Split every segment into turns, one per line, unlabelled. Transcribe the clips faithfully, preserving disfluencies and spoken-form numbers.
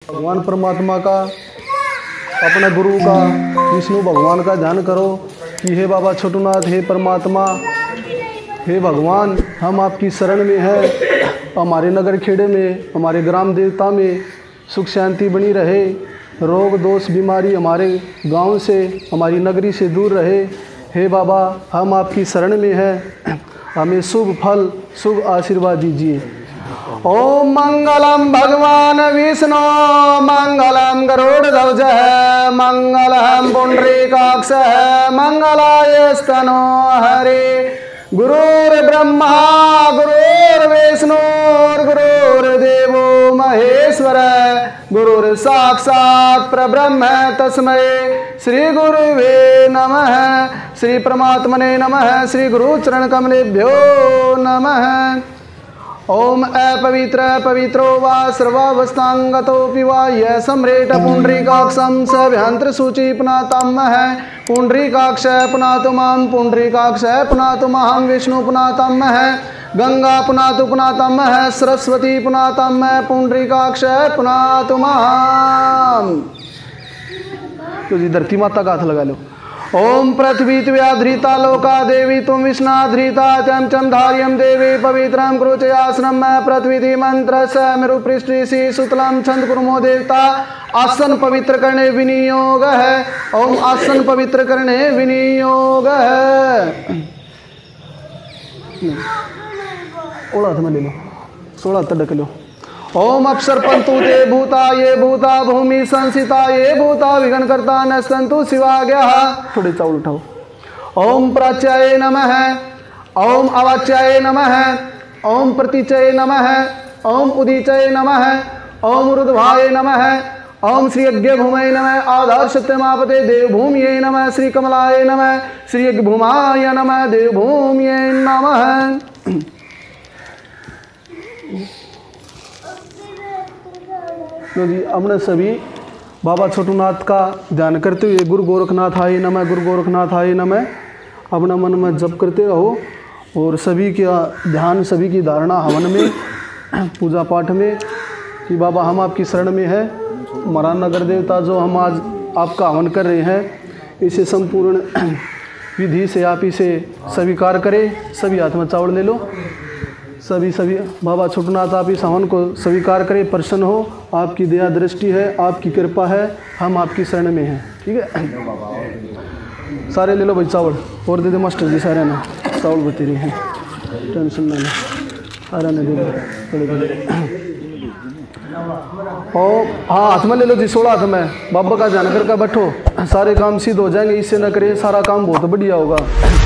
भगवान परमात्मा का, अपने गुरु का, विष्णु भगवान का ध्यान करो कि हे बाबा छोटूनाथ, हे परमात्मा, हे भगवान, हम आपकी शरण में हैं। हमारे नगर खेड़े में, हमारे ग्राम देवता में सुख शांति बनी रहे, रोग दोष बीमारी हमारे गांव से, हमारी नगरी से दूर रहे। हे बाबा, हम आपकी शरण में हैं, हमें शुभ फल शुभ आशीर्वाद दीजिए। ओम मंगलम भगवान विष्णु मंगलम गरुड़ध्वज मंगलम पुंडरीकाक्ष मंगलाय स्तनो हरे। गुरुर्ब्रह्मा गुरुर्विष्णु गुरुर्देवो महेश्वर गुरुर साक्षात् परब्रह्म तस्मै श्री गुरुवे नमः। श्री परमात्मने नमः। श्री गुरु चरण कमलेभ्यो नमः। ओम अपवित्र पवित्रो वा सर्वावस्थांगतोऽपि वा यः सम्रेट पुंडरीकाक्षं सभ्यंतर सूचि पुनातम् है। पुंडरीकाक्ष पुनातु मां, पुंडरीकाक्ष पुनातु मां, विष्णु पुनातम् है, गंगा पुनातु पुनातम् है, सरस्वती पुनातम् है, पुंडरीकाक्ष पुनातु मां। तो जी धरती माता का हाथ लगा लो। ओम पृथ्वी त्वयाधृता लोका देवी तुम विष्णाधृता चम चम धार्यम देवी पवित्रम क्रुचयासनम पृथ्वी मंत्र स मेरु पृष्ठी सुतलम छंद कुर्मो देवता। आसन पवित्र करने विनियोग है। ओम आसन पवित्र करने विनियोग है। ओला था ले लो, सोलह तड़क लो। ओम अक्षर पंतु ते भूता ये भूता भूमि संसिता ये भूता विघ्न करता न संतु शिवा गया। थोड़े चावल उठाओ। ओम प्राच्याय नमः, ओम अवाच्याय नमः, ओम प्रतीचय नमः, ओम उदीचय नमः, ओम ऊर्ध्वाय नमः, ओम श्री यज्ञ भूमये नमः। आधार सत्यमापते देवभूमिये नमः। श्री कमलाय नमः। श्री यज्ञ भूमाय नमः। देवभूमिये नमः। तो जी हमने सभी बाबा छोटूनाथ का ध्यान करते हुए गुरु गोरखनाथ आय नमः, गुरु गोरखनाथ आय नमः अपना मन में जप करते रहो। और सभी का ध्यान, सभी की धारणा हवन में, पूजा पाठ में कि बाबा हम आपकी शरण में है। हमारा नगर देवता जो हम आज आपका हवन कर रहे हैं, इसे संपूर्ण विधि से आप इसे स्वीकार करें। सभी हाथ में चावल ले लो। सभी सभी बाबा छोटूनाथ आप इस हवन को स्वीकार करें, प्रसन्न हो। आपकी दया दृष्टि है, आपकी कृपा है, हम आपकी शरण में हैं। ठीक है, सारे ले लो भाई चावल। और दे दे मास्टर जी, सारे ना चावल बते रहे हैं, टेंशन ना लो, सारे ने दे दो बड़े बड़े। और हाँ हाथ में ले लो जी, सोलह हाथ में बाबा का ध्यान करके बैठो, सारे काम सिद्ध हो जाएंगे। इससे न करे, सारा काम बहुत बढ़िया होगा।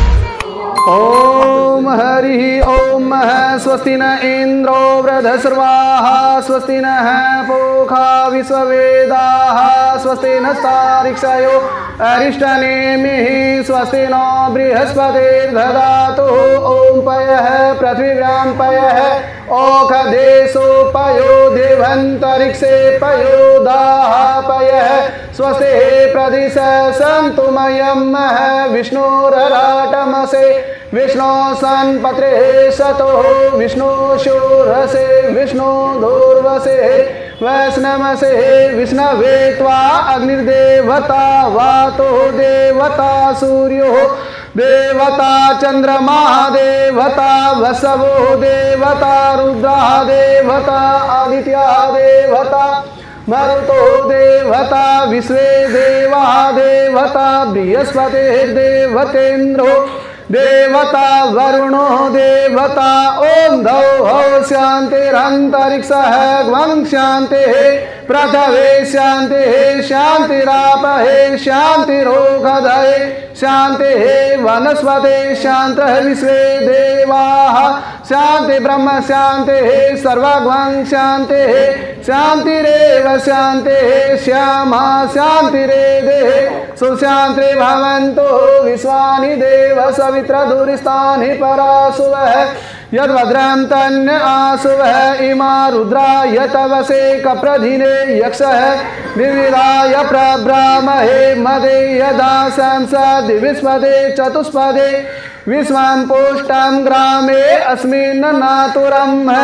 ओम हरि ओम है। स्वस्ति न इंद्रो वृद्धश्रवाः, स्वस्ति न पूषा विश्ववेदाः, स्वस्ति नस्तार्क्ष्यो अरिष्टनेमिः, स्वस्ति नो बृहस्पतिर्दधातु। ओम पयः पृथिव्यां पयः, ओखदेशो पयो देवन्तरिक्षे पयो दाः पयः। स्वस्ति प्रदिश सन्तु मयम् विष्णुरराटमसे, विष्णु सन्पत्रे सतो, विष्णु शूरसे, विष्णु धूर्वसे, वैष्णवसे, विष्णवे त्वा अग्निर्देवता, वातो देवता सूर्यो देवता, चंद्रमा देवता, वसवो देवता, रुद्रा देवता, आदित्या देवता, मरुतो देवता, विश्वे देवा देवता, बृहस्पतिर्देवतेन्द्रो देवता, वरुणो देवता। ओम धौ हौ शांतिरंतरिक्षः ग्वं शांतिः, पृथ्वी शांतिः, शांतिरापः शांतिरोगधये, शांतिः वनस्पते, शांतः विश्वे देवाः, शांति ब्रह्म शांतिः, सर्वग्वं शांतिः, शांतिरेव शांतिः, श्यामा शांतिरेदेः, सुशांति भवन्तु विश्वानि देव सवित्र दूरस्थानि पराशुवः, यद्भद्रं तन्न आशुवः, इमा रुद्रा यतवसे कप्रधिने यक्षः, विविधाय प्रब्रामहे मदे यदा संसदि विस्पदे चतुष्पदे, विश्वं पुष्टं ग्रामे अस्मिन् नातुरम्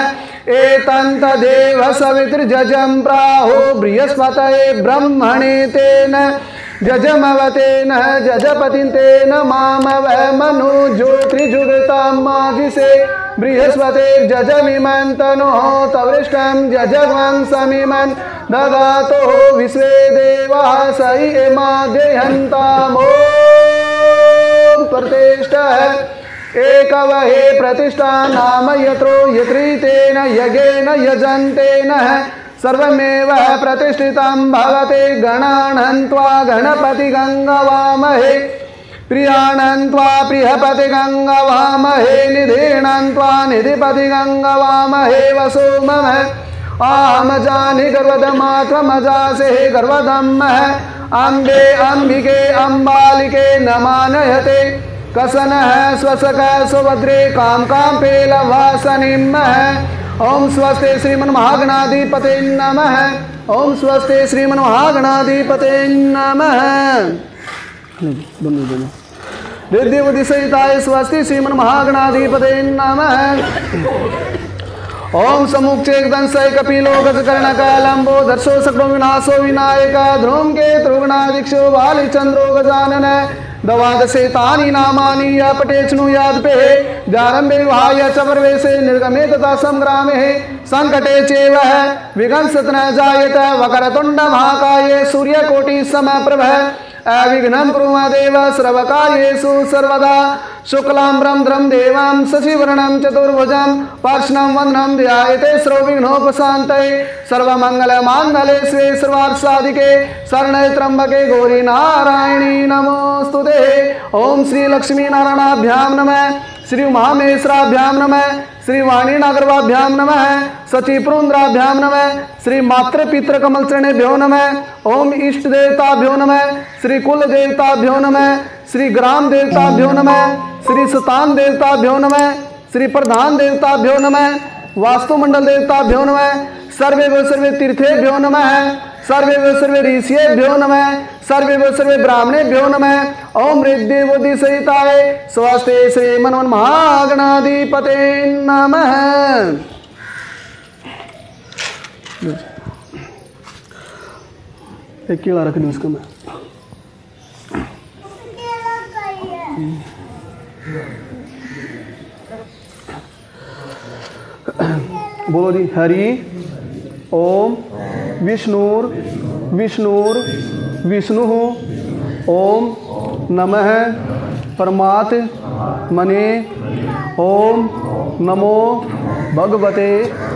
एतन्तदेव सवितृजजं प्राहो बृहस्पतये ब्रह्मणे तेन जजमवतेन जजपतिं तेन मामव मनु ज्योतिर्जुगतां माजिसे बृहस्पते जजमिमं तनोः तवृष्टं जजग्वं समिमं ददातो विश्वे देवाः स इमाद्यहन्ताम् ॐ प्रतिष्ठः एकवहे प्रतिष्ठा नाम यत्रो यत्रीतेन यज्ञेन यजन्तेन सर्वमेव प्रतिष्ठितं भवते गणानन्त्वा गणपति गंगवामहे प्रियाणन्त्वा प्रियपति गंगवामहे निधीणन्त्वा निधिपति गंगवामहे वसो मम आम जानि गर्वदमात्रमजासे गर्वदम् अम्बे अम्बिके अम्बालिके नमानयते कसनः स्वसकः सुभद्रे काम काम पेलवासनिम् ओम स्वस्ते श्रीमन्महागणाधिपते नमः। ओम स्वस्ते श्रीमन्महागणाधिपते नमः। दोनों दोनों रिद्धि बुद्धि सहिताय स्वस्ति श्रीमन्महागणाधिपते नमः। ओम समुच्चेक दंसय कपिलो गजकर्णकलंबो दर्शो सकलो विनाशो विनायका धूमकेतु गणाधीक्षो बालचंद्रो गजानन दवादशे तानि नामानि या पटेचनु यादपे जारंभे विहाय चपर्वेशे निर्गमे तथा संग्रामे संकटे चैव विघ्नस्तु न जायेत वक्रतुंड महाकाये सूर्यकोटि समप्रभ अविघ्नं कुरु देव सर्वकार्येषु सर्वदा शुक्लां रं देवां शशिवर्णं चतुर्भुजं पार्श्वं वन्दनं ध्यायते सर्वविघ्नोपशान्तये सर्वमङ्गलमाङ्गल्ये शिवे सर्वार्थसाधिके शरण्ये त्र्यम्बके गौरी नारायणी नमोस्तुते। ओम श्री लक्ष्मी नारायणाभ्यां नमः, श्री उमामहेश्वराभ्यां नमः, श्री वाणी नागरवाभ्यां नमः, सचीपुरुन्द्राभ्यां नमः, श्री मातृपितृ कमलचरणेभ्यो नमः। ओम इष्ट देवताभ्यो नमः, श्री कुल देवताभ्यो नमः, श्री ग्राम देवताभ्यो नमः, श्री सतान देवताभ्यो नमः, श्री प्रधान देवताभ्यो नमः, वास्तुमंडल देवताभ्यो नमः, सर्वे व सर्वे तीर्थेभ्यो नमः, सर्वे व सर्वे ऋषिभ्यो नमः, सर्वे व सर्वे ब्राह्मणेभ्यो नमः। ओम रिद्धि बुद्धि सहिताय स्वस्ते श्रीमन्महागणाधिपते नमः। एक केला रख दूँ इसको मैं। बोलो जी हरि ओम विष्णुर विष्णुर विष्णु ओम नमः परमात्मने ओम नमो भगवते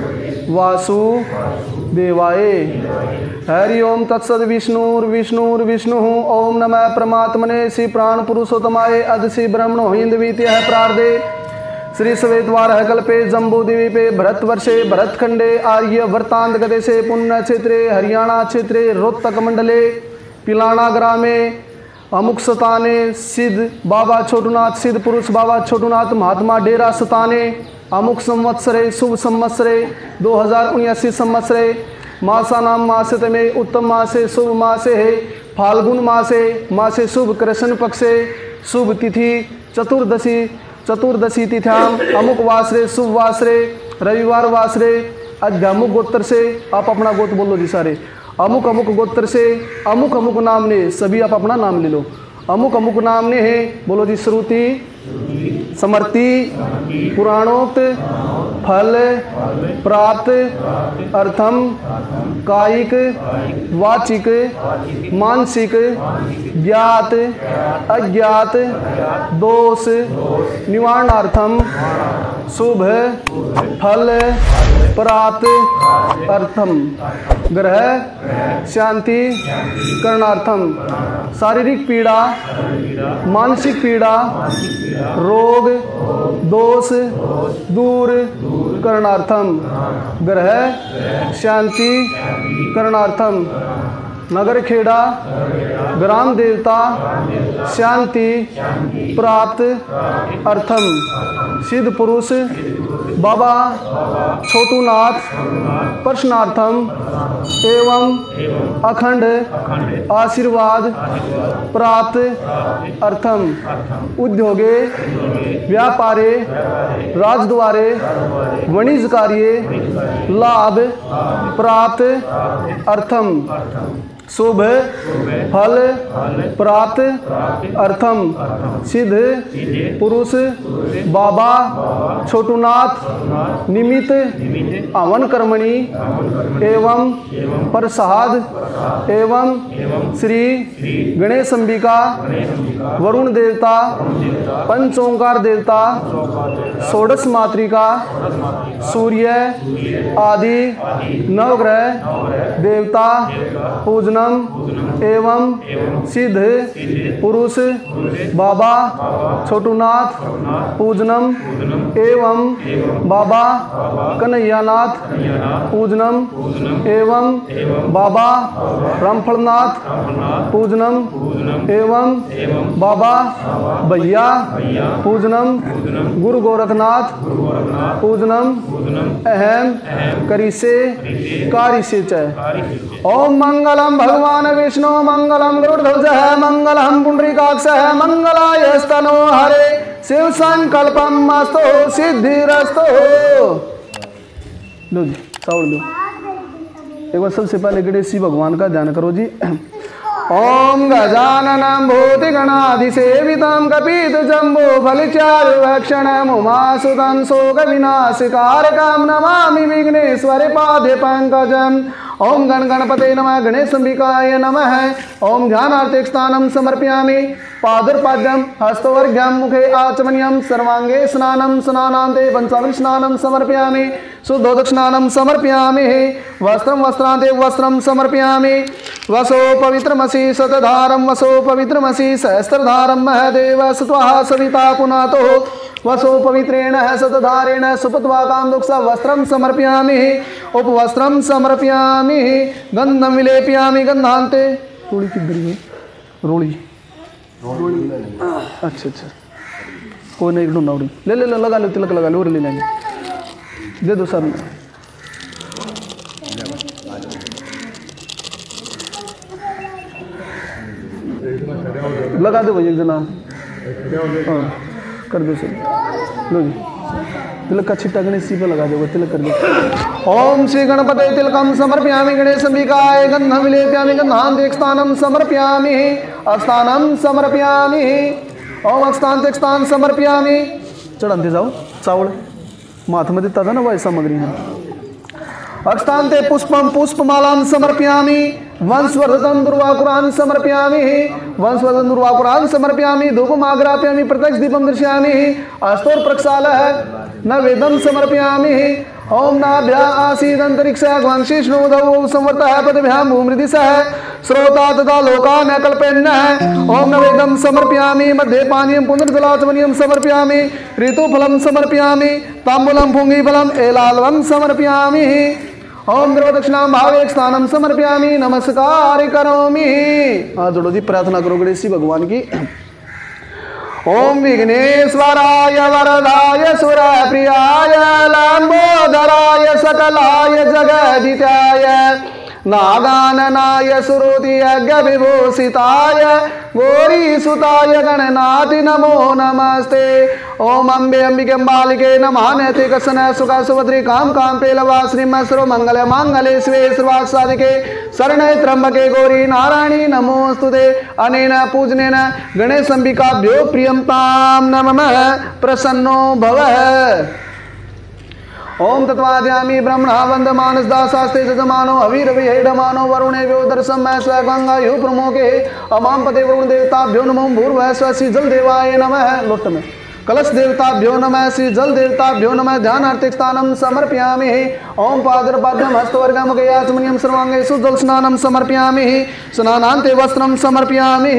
वासुदेवाय। हरि ओम तत्सद विष्णुर विष्णुर विष्णु ओम नमः परमात्मने श्री प्राण पुरुषोत्तमाय अदसि ब्रह्मणो हिंदवीत्य प्रार्दे श्री सवेद्वार कल्पे जम्बूद्वीपे भरतवर्षे भरतखंडे आर्य वर्तांत गदेशे पुण्य क्षेत्रे हरियाणा क्षेत्रे रोहतक मंडले पिलाना ग्रामे अमुक सताने सिद्ध बाबा छोटूनाथ सिद्ध पुरुष बाबा छोटूनाथ महात्मा डेरा सताने अमुक संवत्सरे शुभ संवत्सरे दो हजार उन्यासी संवत्सरे मासा नाम मासे में उत्तम मासे शुभ मासे है फाल्गुन मासे मासे शुभ कृष्ण पक्षे शुभ तिथि चतुर्दशी चतुर्दशी तिथ्याम अमुक वासरे शुभ वासरे रविवार वासरे अध्यामुक गोत्र से आप अपना गोत्र बोलो जी सारे अमुक अमुक गोत्र से अमुक अमुक नाम ने सभी आप अपना नाम ले लो। अमुक अमुक नाम ने है बोलो जी श्रुति समर्ति पुराणोक्त फल प्राप्त अर्थम कायिक वाचिक मानसिक ज्ञात अज्ञात दोष निवारणार्थम शुभ फल प्राप्त अर्थम ग्रह शांति करणार्थम शारीरिक पीड़ा मानसिक पीड़ा रोग दोष दूर करणार्थम ग्रह शांति करणार्थम नगर खेड़ा ग्राम देवता शांति प्राप्त अर्थम सिद्ध पुरुष बाबा छोटूनाथ प्रश्नार्थम एवं अखंड आशीर्वाद प्राप्त अर्थम उद्योगे व्यापारे राजद्वारे वाणिज्य कार्ये लाभ प्राप्त अर्थम शुभ फल प्राप्त अर्थम सिद्ध पुरुष बाबा छोटूनाथ निमित्त अवन कर्मणि एवं प्रसाद एवं श्री गणेश अंबिका वरुण देवता पंचोंकार देवता षोडश मातृका सूर्य आदि नवग्रह देवता पूजनम एवं सिद्ध पुरुष बाबा छोटूनाथ पूजनम एवं बाबा कन्हैयानाथ पूजनम एवं बाबा रामफलनाथ पूजनम एवं बाबा भैया पूजनम गुरु गोरखनाथ पूजनम अहम करिसे कारिसे च। ओम मंगलम भगवान विष्णु मंगलम गरुड़ध्वज मंगलम पुंडरीकाक्ष मंगलाय स्तनो हरे शिव संकल्पम मस्तो सिद्धिरस्तो। लो जी चावल लो। एक बार सबसे पहले गणेश जी भगवान का ध्यान करो जी। ओम गजाननं भूतिगणाधिसेवितं कपितजम्बो फलचारुभक्षणं उमासुतं शोकविनाशकारकं नमामि विघ्नेश्वरे पादे पंकजम्। ओम गण गणपते नमः गणेश अंबिकाय नमः। ओम ध्यानार्थे स्थानं समर्पयामि पादुर्पाद्यं हस्तवर्घ्यं मुखे आचमनीयं सर्वांगे स्नानं स्नानान्ते पंचावृत स्नानं समर्पयामि शुद्धोदक स्नानं समर्पयामि वस्त्रं वस्त्रान्ते वस्त्रं समर्पयामि वसो पवित्रमसि शतधारं वसो पवित्रमसि सहस्रधारं महदेव सुत्वा सविता पुनातो वसो पवित्रेण शतधारेण सुपत्वाकां दुक्ष वस्त्रं समर्पयामि उपवस्त्रं समर्पयामि गन्धं विलेपयामि गन्धान्ते। रोड़ी किधर है? रोड़ी अच्छा अच्छा कोई नहीं ढूंढना उड़ी ले ले लगा लो तिलक लगा लो और ले लेंगे दे दो सर। लगा दो भाई एक जना हाँ कर दो सर। लो जी तिलक का छिट्टा गणेश जी पे लगा दो तिलक कर दो। ओम श्री गणपते तिलकम समर्पयामि गणेश अंबिकाय गन्धं विलेपयामि गन्धान्ते स्थानं समर्पयामि अस्थानं समर्पयामि ओम अस्थान्ते स्थान समर्पयामि। चढ़ाते जाओ चावल माथ में देता था ना वही सामग्री है। अक्षतान्ते पुष्पम पुष्पमालां समर्पयामि वंशवर्धनं दुर्वाकुरान् समर्पयामि वंशवर्धनं दुर्वाकुरान् समर्पयामि धूपम् आग्रापयामि प्रत्यक्ष दीपं दर्शयामि अस्तोर प्रक्षालः नैवेद्यं समर्पयामि। ओम नाभ्या आसीदन्तरिक्षाग्वांशिष्णुदौ संवर्तः पदभ्यां भूमृदिशः श्रोता तथा लोका न कल्पयन्नः। ओम नैवेद्यं समर्पयामि मध्ये पानीयं पुनर्जलाचमनीयं समर्पयामि ऋतुफलं समर्पयामि ताम्बूलं पुंगीफलम् एलाल्वं समर्पयामि। ओम द्रवदक्षिणां भावे स्थानं समर्पयामि नमस्कार करोमि। हाँ जोड़ो जी प्रार्थना करो गणेश जी भगवान की। ओम विघ्नेश्वराय वरदाय सुरप्रियाय लंबोदराय सकलाय जगदिताय नागाननाय सुरुति यज्ञ विभूषिताय गौरीसुताय गणनाथि नमो नमस्ते। ओम अम्बे अंबिके अम्बालिके नमः नैतिकसन सुख सुभद्री काम काम पेलवा श्रीमस्रो मंगल मांगले स्वे सर्वार्थ साधिके शरणे त्र्यंबके गौरी नारायणी नमोस्तुते। अनेन पूजनेन गणेश अंबिकाभ्यो प्रियंतां नमः प्रसन्नो भवः। ओम तत्वाद्यामी ब्रह्मणा वंदमानसदासास्ते जजमानो अवीरविहेडमानो वरुणे व्योदर्शम मैं स्व गंगा यु प्रमोके अमाम पते वरुण देवताभ्यो नमो भूर्भुवः स्व श्री जल देवाय नमः। लोट में कलश देवताभ्यो नमः श्री जल देवताभ्यो नमः ध्यानार्थे स्थानं समर्पयामि। ओम पादर्पाद्यं हस्तवर्गं मुखे आचमनीयं सर्वांगे शुद्धं स्नानं समर्पयामि स्नानान्ते वस्त्रं समर्पयामि।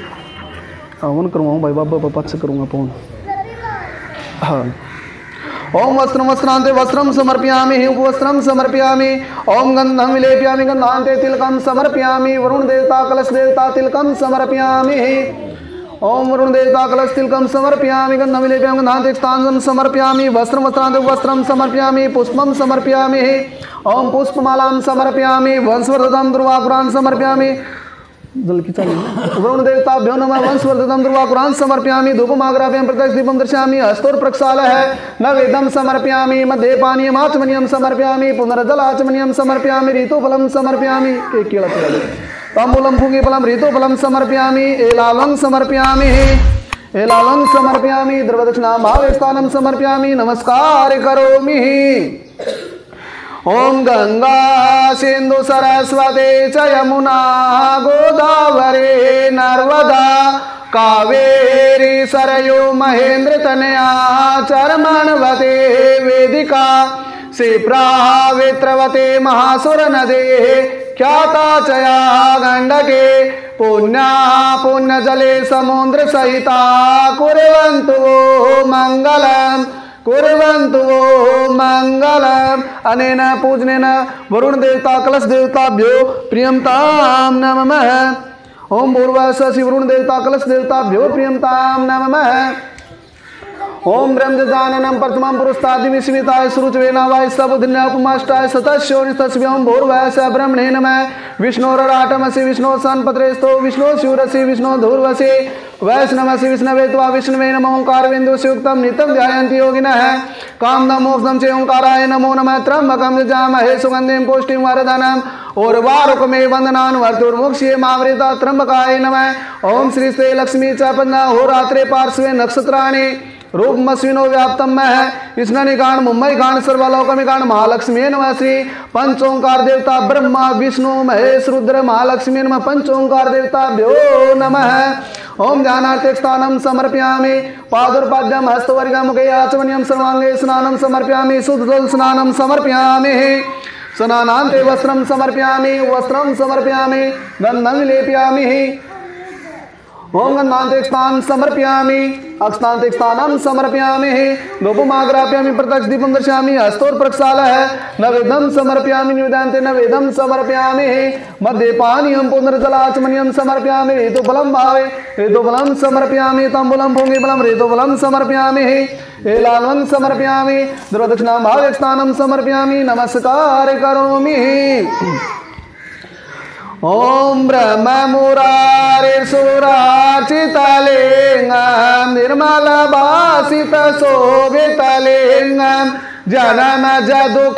हवन करवाऊँ भाई बाबा पापा से करूँगा पौन। हाँ ओम वस्त्रम वस्त्रांते वस्त्रम समर्पयामि उपवस्त्रम समर्पयामि ओम गंधम विलेपयामि गंधांते तिलकम समर्पयामि वरुण देवता कलश देवता तिलकम समर्पयामि ओम वरुण देवता कलश तिलकम समर्पयामि गंधम विलेपयामि गंधांते स्थानं समर्पयामि वस्त्रम वस्त्रांते वस्त्रम समर्पयामि पुष्पम समर्पयामि ओम पुष्पमालां समर्पयामि वंशवर्धनम दुर्वाकुरान् समर्पयामि जल की चाली वरुण देवताभ्यो नमः वंशवर्धनम दुर्वाकुरान् समर्पयामि धूपमाग्राभ्यां प्रत्यक्ष दीपं दर्शयामि हस्तोर प्रक्षालः नवेदं समर्पयामि मध्ये पानीयम् आचमनीयं समर्पयामि पुनर्जलाचमनीयं समर्पयामि ऋतुफलं समर्पयामि एक केला ताम्बूलं पूगीफलं ऋतुफलं समर्पयामि एलालं समर्पयामि एलालं समर्पयामि द्रवदक्षिणां भावेस्थानं समर्पयामि नमस्कार करोमि ओम गंगा सिंधु सरस्वती च यमुना गोदावरी नर्मदा कावेरी सरयू महेंद्र तनया चर्मणवती वेदिका क्षिप्रा वित्रवती महासुर नदी ख्याता चया गंडके पुण्या पुण्य जले समुद्र सहिता कुर्वन्तु मंगलम् कुर्वन्तु मंगलम् अनेन पूजनेन वरुण देवता कलश देवताभ्यो प्रियमतां नमः ओम भूर्भुवस्सु वरुण देवता कलश देवताभ्यो प्रियमतां नमः ओम ब्रह्मजाननं प्रथमं पुरुषादि स्मिताय सुरुचवेनावाय सबुधिन्यापमाष्टाय सतस्योनिस्तस्भ्यं भूर्भुवस्सु ब्रह्मणे नमः विष्णोरराटमसि विष्णो सन्पत्रेस्तो विष्णो शिवरसि विष्णो धूर्वसि वैष्णवसि विष्णवे त्वा विष्णवे नमो ओंकारबिन्दुस्य युक्तं नित्यं ध्यायन्ति योगिनः कामदं मोक्षदं च ओंकाराय नमो नमः त्र्यम्बकं यजामहे सुगन्धिं पुष्टिं वर्धनम् उर्वारुकमे वन्दनान् वर्तुर्मुक्ष्ये मामृता त्र्यम्बकाय नमः ओम श्री श्री लक्ष्मी च पन्ना होरात्रे पार्श्वे नक्षत्राणि रूपमस्विनो व्याप्तम मह स्नानिकांड मुंबई कांड सर्वलोकमी कांड महालक्ष्मी नमः श्री पंचोंकार देवता ब्रह्मा विष्णु महेश रुद्र महालक्ष्मी नमः पंचोंकार देवता भ्यो नमः ओम ध्यानार्थे स्थानं समर्पयामि पादुर्पाद्यं हस्तवर्गं मुखे आचमनीयं सर्वांगे स्नानं समर्पयामि शुद्धजल स्नानं समर्पयामि स्नानान्ते वस्त्रं समर्पयामि वस्त्रं समर्पयामि गन्धं लेपयामि ओम गन्धान्ते स्थानं समर्पयामि अक्षतान्ते स्थानं समर्पयामि धूपमाग्रापयामि प्रत्यक्ष दीपं दर्शयामि हस्तोर प्रक्षालः नवेदं समर्पयामि निवेदान्ते नवेदं समर्पयामि मध्ये पानीयं पुनर्जलाचमनीयं समर्पयामि ऋतुफलं भावे ऋतुफलं समर्पयामि ताम्बूलं पूगीफलं ऋतुफलं समर्पयामि एलालं समर्पयामि द्रवदक्षिणां भावे स्थानं समर्पयामि नमस्कार करोमि ओम ब्रह्म मुरारिर्सुरार्चितलिंगं निर्मल भासित शोभितलिंगं जनम दुख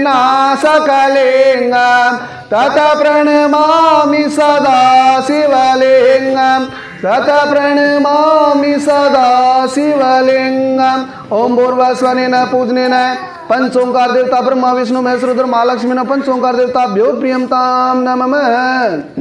विनाशकलिंगं तत प्रणमामि सदा शिवलिंगं तत प्रणमामि सदा शिवलिंगं ओम भूर्भुवस्वनेन पूजनेन पंचोंकार देवता ब्रह्मा विष्णु महेश रुद्र महालक्ष्मी न पंचोंकार देवता भ्यो प्रियमतां नमः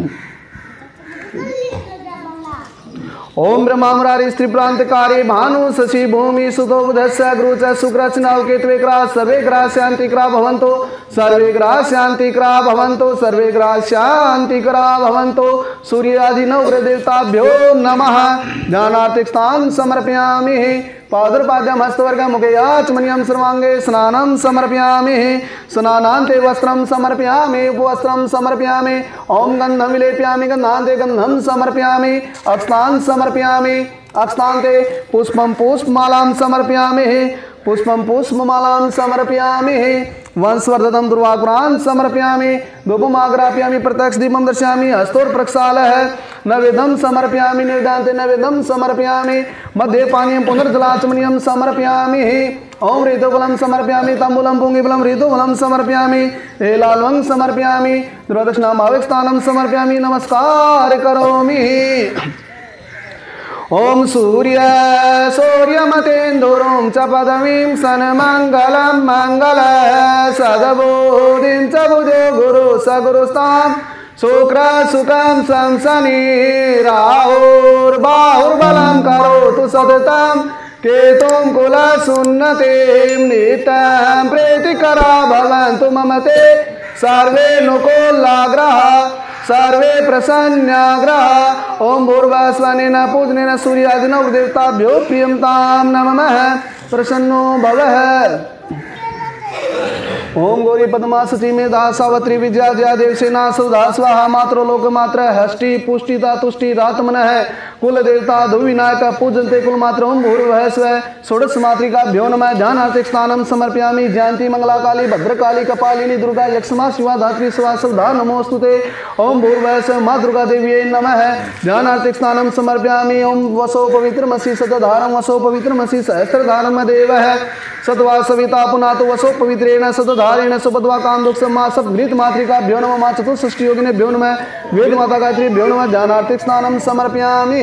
ओम ब्रह्मा मुरारी स्त्री प्रांतकारी भानु शशि भूमि सुतो बुधस्य गुरुच शुक्रस्य नवकेतवे ग्रह सर्वे ग्रह शांति ग्रह भवन्तु सर्वे ग्रह शांति ग्रह भवन्तु सर्वे ग्रह शांति ग्रह भवन्तु सूर्यादि नवग्रह देवताभ्यो नमः ध्यानार्थे स्थानं समर्पयामि पादुर्पाद्यं हस्तवर्गं मुखे आचमनीयं सर्वांगे स्नानं समर्पयामि स्नानान्ते वस्त्रं समर्पयामि उपवस्त्रं समर्पयामि ओम गन्धं विलेपयामि गन्धान्ते गन्धं समर्पयामि अक्षतान् समर्पयामि अक्षतान्ते पुष्पं पुष्पमालां समर्पयामि पुष्पं पुष्पमालां समर्पयामि वंशवर्धनं दुर्वाकुरान् समर्पयामि धूपमाग्रापयामि प्रत्यक्ष दीपं दर्शयामि हस्तोर प्रक्षालः नवेदं समर्पयामि निवेदान्ते नवेदं समर्पयामि मध्ये पानीयं पुनर्जलाचमनीयं समर्पयामि ओम ऋतुफलं समर्पयामि ताम्बूलं पूगीफलं ऋतुफलं समर्पयामि एलालं समर्पयामि द्रवदक्षिणां भावे स्थानं समर्पयामि नमस्कार करोमि ओम सूर्य सूर्यमतेन्दुरुं च पदवीं सन्मङ्गलं मंगल सदबोधिं च बुधो गुरु सगुरुस्तां शुक्र सुखं संसनि राहुर्बाहुर्बलं करोतु सततं केतुं कुलसुन्नतिं नित्यं प्रीतिकरा भवन्तु मम ते सर्वे नुकोल्लाग्रहा सर्वे प्रसन्नाग्रह। ओम भूर्भुवस्वनेन पूजनेन सूर्यादिनो देवताभ्यो प्रियमतां नमः। प्रसन्नो भवः। ओम गौरी पद्मा सची में दा सावत्री विद्या जया देव सेना सुधा स्वाहा मात्र लोक मात्र हष्टि पुष्टि तुष्टि रातमन है कुल देवता धुविनायक पूजनते कुल मात्र। ओम भूर्भुवः स्वः षोडश मातृका भ्यो नमः। ध्यानार्थिक स्नानम समर्पयामि। जयंती मंगला काली भद्रकाली कपालिनी दुर्गा यक्षमा शिवा धात्री शिवा सुधा नमोस्तुते। ओम भूर्भुवः स्वः मां दुर्गा देवी नमः। ध्यानार्थिक स्नानम समर्पयामि। ओम वसो पवित्रमसि सतधारम वसो पवित्रमसि सहस्रधारम देवः सत्वा सविता पुनातो वसो पवित्रेण सतधारेण सुपद्वा काम दुख सम्मा सब घृत मातृका भ्यो नमः। मां चतुष्षष्टि योगिने भ्यो नमः। वेद माता गायत्री भ्यो नमः। ध्यानार्थिक स्नानम समर्पयामि।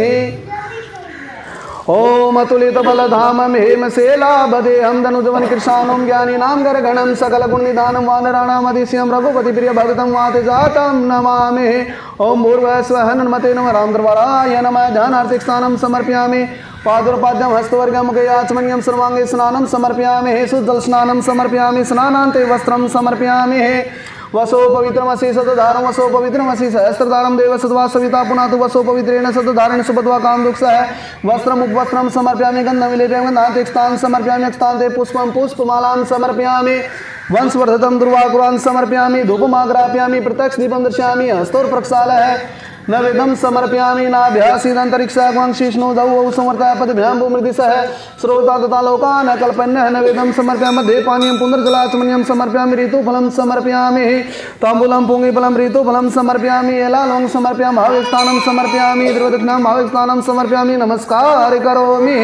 ओम अतुलित बलधाम हेम सेलाभदे हम धनुजवन कृशानम ज्ञानी नाम गर्गणम सकल गुण निधानम वानराणाम अधिशयम रघुपति प्रिय भगतम वाते जातम नमामि। ओम भूर्भुवः स्वः हनुमते नमः। रामद्रवराय नमः। ध्यानार्थिक स्नानम समर्पयामि। पादुर्पाद्यम हस्तवर्गम मुखयाचमन्यम सर्वांगे स्नानम समर्पयामि। शुद्धल स्नानम समर्पयामि। स्नानान्ते वस्त्रम समर्पयामि। वसो पवित्रमसि सतधारम वसो पवित्रमसि सहस्रधारम देव सत्वा सविता पुनातु वसो पवित्रेण सतधारेण सुपद्वा काम दुख सह वस्त्रम उपवस्त्रम समर्पयामि। गंधम विलेपयामि। गंधान्ते स्थान समर्पयामि। स्थान्ते पुष्पम पुष्पमालां समर्पयामि। वंशवर्धतम दुर्वाकुरान् समर्पयामि। धूपमाग्रापयामि। प्रत्यक्ष दीपं दर्शयामि। हस्तोर प्रक्षालः नवेदम समर्पयामि। नाभ्यासीदंतरिक्षाग्वांशिष्णु दौ समर्पया पदभ्यां भूमृदिशः श्रोता तथा लोकान् कल्पन्यः नवेदम समर्पयामि। मध्ये पानीयं पुनर्जलाचमनीयं समर्पयामि। ऋतुफलं समर्पयामि। ताम्बूलं पुंगीफलं ऋतुफलं समर्पयामि। एलालों समर्पयामि। भावस्नानं समर्पयामि। द्रवदक्षिणां भावस्नानं समर्पयामि। नमस्कार करोमि।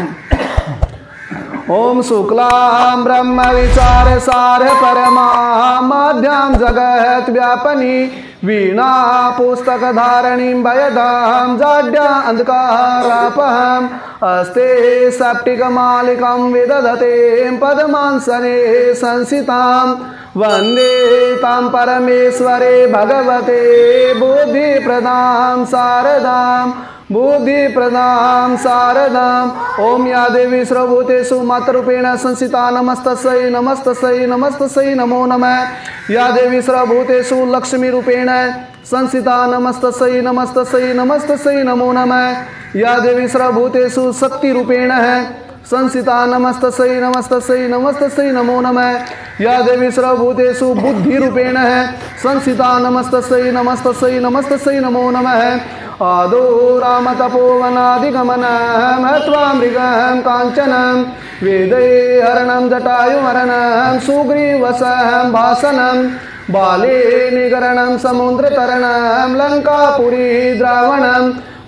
ओम शुक्लां ब्रह्म विचार सार परमा माध्यां जगत व्यापनी वीणा पुस्तक धारणीं भयदां जाड्या अंधकारापहं हस्ते सप्टिकमालिकां विदधते पद्मासने संसितां वन्दे तां परमेश्वरे भगवते बुद्धिप्रदां शारदां बुद्धि प्रदां शारदाम्। ओम या देवी सर्वभूतेषु मातृरूपेण संस्थिता नमस्तस्यै नमस्तस्यै नमस्तस्यै नमो नमः। या देवी सर्वभूतेषु लक्ष्मी रूपेण संस्थिता नमस्तस्यै नमस्तस्यै नमस्तस्यै नमो नमः। या देवी सर्वभूतेषु शक्ति रूपेण संस्थिता नमस्तस्यै नमस्तस्यै नमस्तस्यै नमो नमः। या देवी सर्वभूतेषु बुद्धि रूपेण संस्थिता नमस्तस्यै नमस्तस्यै नमस्तस्यै नमो नमः। आदो राम तपोवनादिगमनं हत्वा मृगं काञ्चनं वेदैर्हरणं जटायुमरणं सुग्रीवसहं भाषणं बाले निगरणं समुद्रतरणं लङ्कापुरी द्रावणं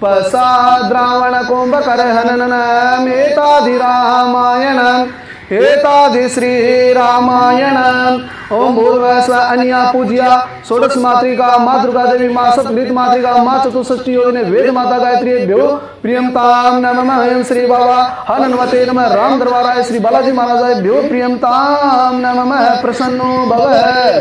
पश्चाद्रावणकुम्भकर्हननम् एताधिरामायणम् एतादि श्री रामायणम्। ओम भूर्भुवः स्वः अन्या पूज्या षोडश मातृका मां दुर्गा देवी मां सप्तघृत मातृका मां चतुष्षष्टि योगिने वेद माता गायत्रीभ्यो प्रियमतां नमः। एम श्री बाबा हनुमते नमः। राम दरबाराय श्री बालाजी महाराजाभ्यो प्रियमतां नमः। प्रसन्नो भवः।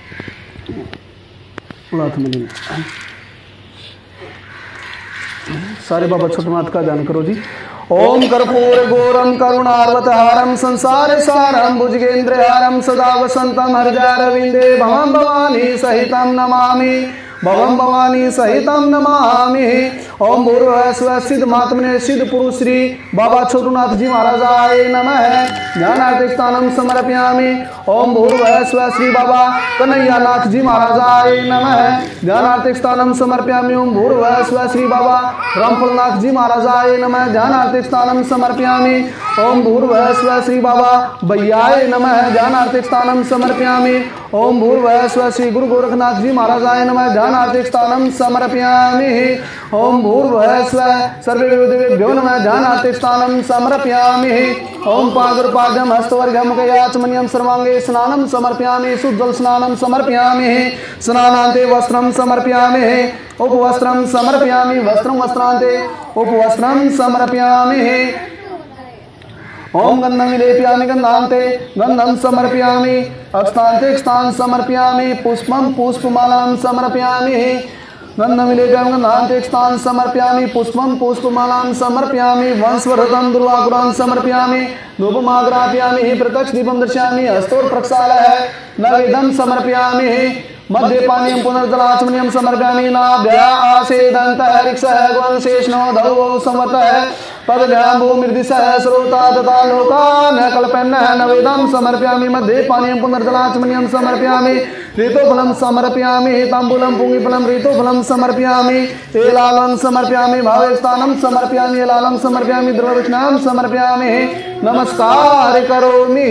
सारे बाबा छोटनाथ का ध्यान करो जी। ओम कर्पूर गौरम करुणावतारम संसार सारम भुजगेन्द्रहारम सदा वसंतम हृदयारविंदे भवं भवानी सहितं नमामि भवं भवानी सहितं नमामि। ओम भूर्भुवः स्वः सिद्ध महात्मने सिद्ध पुरुष श्री बाबा छोटूनाथ जी महाराजाय नमः। ध्यानार्थिक स्थानं समर्पयामि। ओम भूर्भुवः स्वः श्री बाबा कन्हैयानाथ जी महाराजाय नमः। ध्यानार्थिक स्थानं समर्पयामि। ओम भूर्भुवः स्वः श्री बाबा रामफलनाथ जी महाराजाय नमः। ध्यानार्थिक स्थानं समर्पयामि। ओम भूर्भुवः स्वः श्री बाबा भैयाय नमः। ध्यानार्थिक स्थानं समर्पयामि। ओम भूर्भुवः स्वः श्री गुरु गोरखनाथ जी महाराजाय नमः। ध्यानार्थिक स्थानं समर्पयामि। ओम भूर्भुवः स्वः सर्वेभ्यो नमः। ध्यानार्थिक स्थानं समर्पयामि। ओम पादुर्पाद्यं हस्तवर्गं मुखयाचमनीयं सर्वांगे स्नानं समर्पयामि। शुद्धल स्नानं समर्पयामि। स्नानान्ते वस्त्रं समर्पयामि। उपवस्त्रं समर्पयामि। वस्त्रं वस्त्रान्ते उपवस्त्रं समर्पयामि। ओम गंधं विलेपयामि। गंधान्ते गंधं समर्पयामि। अक्षतान्ते अक्षतान् समर्पयामि। पुष्पं पुष्पमालां समर्पयामि। गंधं विलेपयामि। गंधान्ते अक्षतान् समर्पयामि। पुष्पं पुष्पमालां समर्पयामि। वंशवर्धतं दुर्वाकुरान् समर्पयामि। धूपमाग्रापयामि। प्रत्यक्ष दीपं दर्शयामि। हस्तोर प्रक्षालः नवेदं समर्पयामि। मध्ये पानीयं पुनर्जलाचमनीयं समर्पयामि नाभ्या आसेदन्तः ऋक्षः गुणशेषणो धौ संवतः पदभ्यां भूमिर्दिशः श्रोता तथा लोकान् कल्पयन्नः नवेदं समर्पयामि मध्ये पानीयं पुनर्जलाचमनीयं समर्पयामि ऋतुफलं समर्पयामि ताम्बूलं पुंगिफलं ऋतुफलं समर्पयामि एलालं समर्पयामि भावस्थानं समर्पयामि एलालं समर्पयामि द्रवदक्षिणां समर्पयामि नमस्कार करोमि।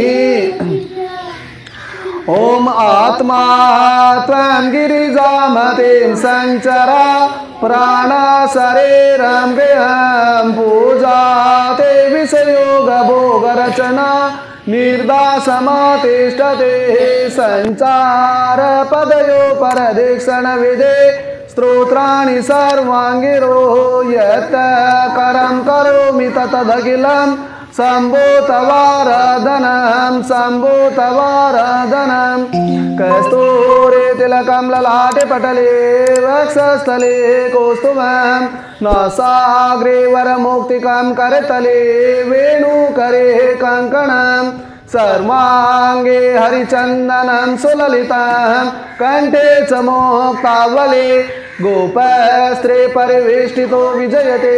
ओम आत्मा त्वं गिरिजामतिं संचरा प्राणा शरीरं गृहं पूजा ते विषयोग भोग रचना निर्दासमातिष्ठते संचार पदयो परदेक्षण विदे स्तोत्राणि सर्वांगिरो यत् करं करोमि ततदखिलं शम्भो तवाराधनं शम्भो तवाराधनं कस्तूरे तिलकं ललाटे पटले वक्षस्थले कौस्तुभं नासाग्रे वरमौक्तिकं करतले वेणुकरे कङ्कणं सर्वांगे हरिचन्दनं सुललितं कण्ठे च मोक्तावले गोपस्त्रे परिवेष्टितो विजयते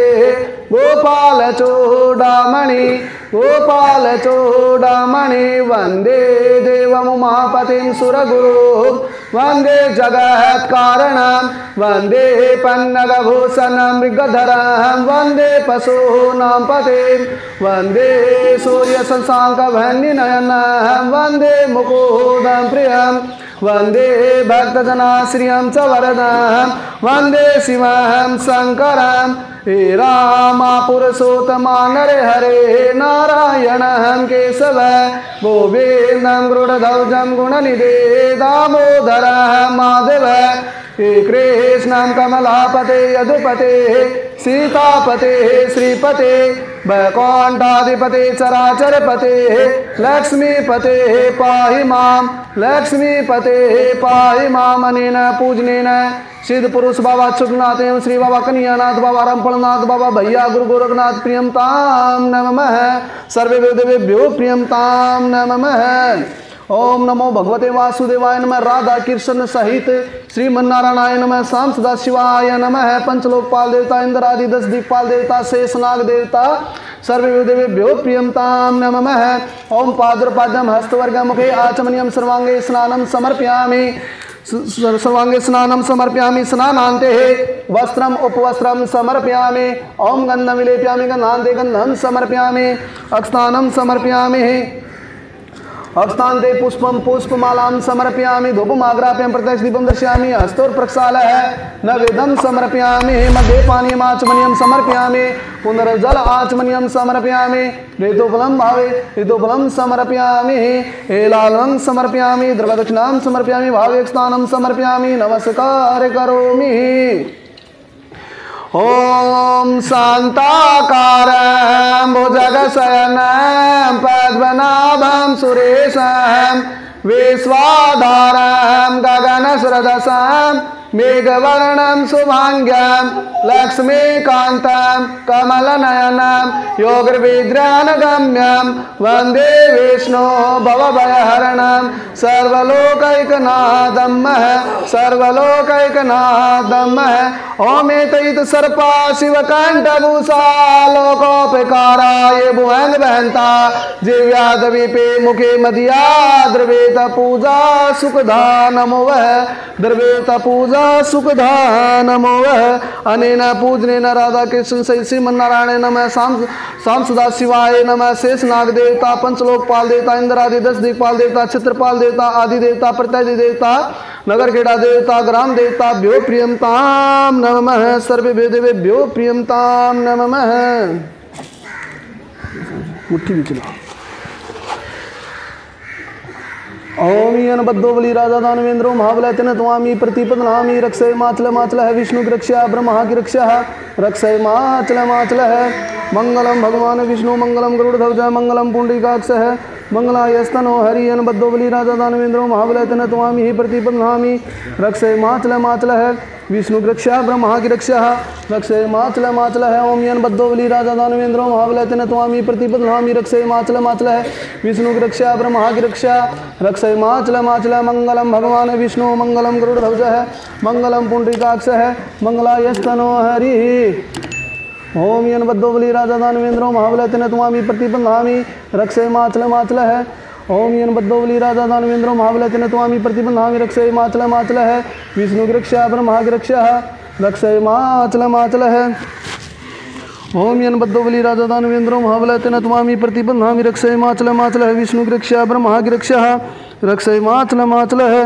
गोपालचूडामणि गोपालचूडामणि वन्दे देवमुमापतिं सुरगुरुं वन्दे जगत्कारणं वन्दे पन्नगभूषणं मृगधरं वन्दे पशूनां पतिं वन्दे सूर्यशशाङ्कभन्निनयनं वन्दे मुकुन्दं प्रियं वन्दे भक्तजनाश्रियं च वरदं वन्दे शिवं शङ्करं हे रामा पुरुषोत्तमा नरे हरे नारायणं केशव गोविन्दं गरुडध्वजं गुणनिधे दामोदरं माधव हे कृष्णं कमलापते यदुपते सीतापते श्रीपते वैकुण्ठाधिपते चराचरपते लक्ष्मीपते पाहि मां लक्ष्मीपते पाहि माम्। अनेन पूजनेन सिद्ध पुरुष बाबा चुकनाथ एवं श्री बाबा कन्यानाथ बाबा रामफलनाथ बाबा भैया गुरु गोरखनाथ प्रियमतां नमः सर्वे देवेभ्यो प्रियमतां नमः। ओम नमो भगवते वासुदेवाय नमः राधा कृष्ण सहित श्रीमन्नारायणाय नमः शाम सदा शिवाय नमः पंचलोकपाल देवता इंद्रादि दस दिक्पाल देवता शेषनाग देवता सर्वे देवेभ्यो प्रियमतां नमः। ओम पाद्रपाद्यं हस्तवर्गं मुखे आचमनीयं सर्वांगे स्नानं समर्पयामि सर्वांगे स्नानं समर्पयामि स्नानान्ते वस्त्रम् उपवस्त्रं समर्पयामि ओम गन्धं विलेपयामि गन्धान्ते गन्धं समर्पयामि अक्षतानं समर्पयामि अक्षतान्ते पुष्पं पुष्पमालां समर्पयामि धूपमाग्राप्यं प्रत्यक्ष दीपं दर्शयामि हस्तोर प्रक्षालः नवेदं समर्पयामि मध्ये पानीयम् आचमनीयं समर्पयामि पुनर्जल आचमनीयं समर्पयामि ऋतुफलं भावे ऋतुफलं समर्पयामि एलालं समर्पयामि द्रवदक्षिणां समर्पयामि भावेक्षतानं समर्पयामि नमस्कार करोमि। ओम शांताकारं भुजगशयनं पद्मनाभं सुरेशं विश्वाधारं गगनसदृशं मेघवर्णं शुभांग्यं लक्ष्मीकान्तं कमलनयनं योगविद्यानगम्यं वन्दे विष्णु भवभयहरणं सर्वलोकैकनाथं सर्वलोकैकनाथं ओम एतैत सर्पा शिवकण्ठभूषा लोकोपकाराय भुवंग बहन्ता दिव्याद्वीपे मुखे मदिया द्रवेत पूजा सुखदा नमो वः द्रवेत पूजा सुखदा नमो वः। अनेन पूजनेन राधा कृष्ण सहित श्रीमन्नारायण नमः शाम शाम सदा शिवाय नमः शेषनाग देवता पंचलोकपाल देवता इंद्रादि दस दिक्पाल देवता चित्रपाल देवता आदि देवता प्रत्यय देवता नगर खेड़ा देवता ग्राम देवता भ्यो प्रियमतां नमः सर्वे देवेभ्यो प्रियमतां नमः। मुट्ठी भी चला ओम यन बद्धो बलि राजा दानवेंद्रो महाबलय तेन त्वामी प्रतिपदनामी रक्षय माचल माचल है विष्णु की रक्षा ब्रह्मा की रक्षा है रक्षय माचल माचल है मंगलम भगवान विष्णु मंगलम गरुड़ध्वज मंगलम पुंडरीकाक्ष है मंगलायस्तनो हरियन बद्धो बलि राजा दानवेंद्रो महाबलय तेन त्वामि ही प्रतिपन्नामि रक्षय माचल माचल है विष्णु रक्षा ब्रह्मा की रक्षा रक्षय माचल माचल है ओम यन बद्धो बलि राजा दानवेंद्रो महाबलय तेन त्वामि प्रतिपन्नामि रक्षय माचल माचल है विष्णु रक्षा ब्रह्मा की रक्षा रक्षय माचल माचल मंगलम भगवान विष्णु मंगलम गरुड़ध्वज है मंगलम पुंडरीकाक्ष है मंगलायस्तनो हरि ओम यन बद्धो बलि राजा दानवेंद्रो महाबलय तेन त्वामि प्रतिपन्नामि रक्षय माचल माचल है ओम यन बद्धो बलि राजा दानवेंद्रो महाबलय तेन त्वामि प्रतिपन्नामि रक्षय माचल माचल है विष्णु रक्षा ब्रह्मा की रक्षा रक्षय माचल माचल है ओम यन बद्धो बलि राजा दानवेंद्रो महाबलय तेन त्वामि प्रतिपन्नामि रक्षय माचल माचल है विष्णु रक्षा ब्रह्मा की रक्षा रक्षय माचल माचल है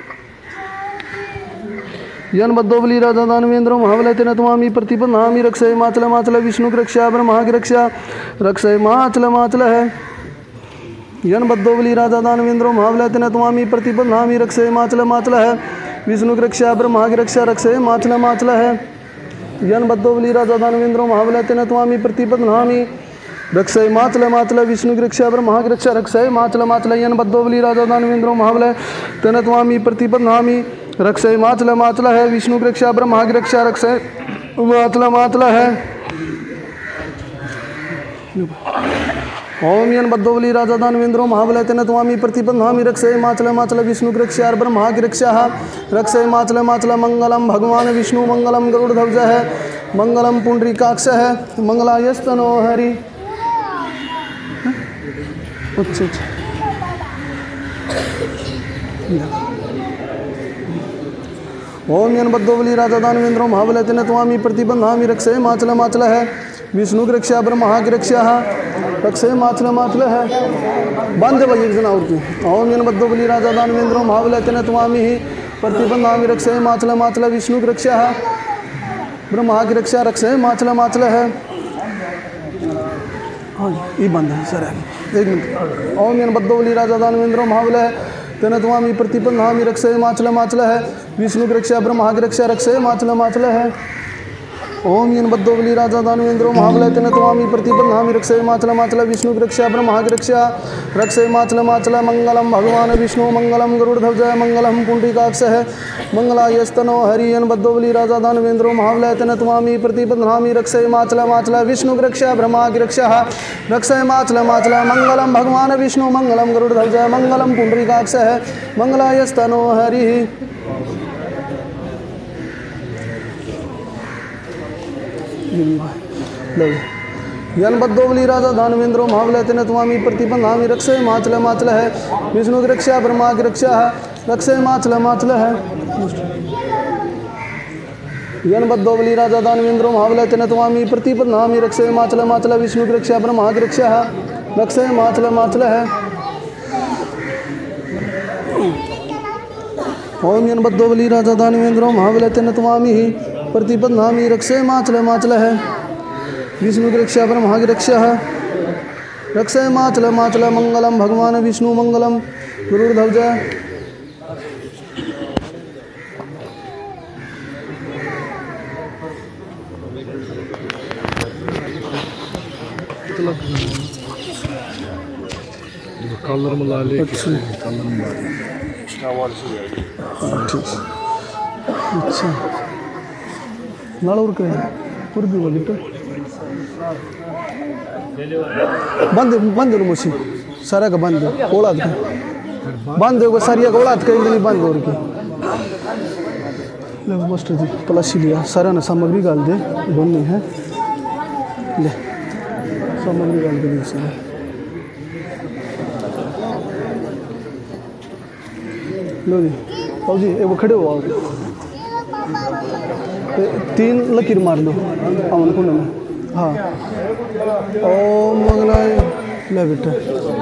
यन बद्धो बलि राजा दानवेंद्रो महाबलय तेन त्वामि प्रतिपन्नामि रक्षय माचल माचल विष्णु रक्षा ब्रह्मा की रक्षा रक्षय माचल माचल है यन बद्धो बलि राजा दानवेंद्रो महाबलय तेन त्वामि प्रतिपन्नामि रक्षय माचल माचल है विष्णु रक्षा ब्रह्मा की रक्षा रक्षय माचल माचल है यन बद्धो बलि राजा दानवेंद्रो महाबलय तेन त्वामि प्रतिपन्नामि रक्षय माचल माचल विष्णु रक्षा ब्रह्मा की रक्षा रक्षय माचल माचल यन बद्धो बलि राजा दानवेंद्रो महाबलय तेन त्वामि प्रतिपन्नामि रक्षय माचल माचल है विष्णु रक्षा ब्रह्मा की रक्षा रक्षय माचल माचल है ओम यन बद्धो बलि राजा दानवेंद्रो महाबलय तेन त्वामि प्रतिपन्नामि रक्षय माचल माचल विष्णु रक्षा ब्रह्मा की रक्षा रक्षय माचल माचल मंगलम भगवान विष्णु मंगलम गरुड़ध्वज है मंगलम पुंडरीकाक्ष है मंगलायस्तनो हरि अच्छा अच्छा ओम यन बद्धो बलि राजा दानवेंद्रो महाबलय तेन त्वामि प्रतिपन्नामि रक्षय माचल माचल है विष्णु रक्षा ब्रह्मा की रक्षा रक्षय माचल माचल है बंद भाई एक जना और की ओम यन बद्धो बलि राजा दानवेंद्रो महाबलय तेन त्वामि ही प्रतिपन्नामि रक्षय माचल माचल विष्णु रक्षा ब्रह्मा की रक्षा रक्षय माचल माचल है हाँ ये बंद है सर एक मिनट ओम यन बद्धो बलि राजा दानवेंद्रो महाबलय तेन त्वामि प्रतिपन्नामि रक्षय माचल माचल है विष्णु रक्षा ब्रह्मा की रक्षा रक्षय माचल माचल है ओम यन बद्धो बलि राजा दानवेंद्रो महाबलय तेन त्वामि प्रतिपन्नामि रक्षय माचल माचल विष्णु रक्षा ब्रह्मा की रक्षा रक्षय माचल माचल मंगलम भगवान विष्णु मंगलम गरुड़ध्वज मंगलम पुंडरीकाक्ष है मंगलायस्तनो हरि यन बद्धो बलि राजा दानवेंद्रो महाबलय तेन त्वामि प्रतिपन्नामि रक्षय माचल माचल विष्णु रक्षा ब्रह्मा की रक्षा रक्षय माचल माचल मंगलम भगवान विष्णु मंगलम गरुड़ध्वज मंगलम पुंडरीकाक्ष है मंगलायस्तनो हरि यन बद्धो बलि राजा दानवेंद्रो महाबलय तेन त्वामि प्रतिपन्नामि रक्षय माचल माचल है विष्णु रक्षा ब्रह्मा की रक्षा रक्षय माचल माचल है यन बद्धो बलि राजा दानवेंद्रो महाबलय तेन त्वामि प्रतिपन्नामि रक्षय माचल माचल विष्णु रक्षा ब्रह्मा की रक्षा रक्षय माचल माचल है ओम यन बद्धो बलि राजा दानवेंद्रो महाबलय तेन त्वामि प्रतिपन्नामि रक्षय माचल माचल है विष्णु रक्षा ब्रह्मा की रक्षा रक्षय माचल माचल मंगलम भगवान विष्णु मंगलम गरुड़ध्वज
कलर मिला ले
अच्छा अच्छा नाला उर्क उर्दू वाली तो बंद बंद मुझे सारा का बंद ओला बंद होगा सारिया का ओला कहीं बंद हो रही ले मस्त जी प्लस लिया सारा ना सामग्री डाल दे बननी है ले सामग्री डाल के सारा लो जी आओ जी एक खड़े हो आओ तीन लकीर मार लो अमन कुंड में हाँ ओम मंगलाय ले बेटा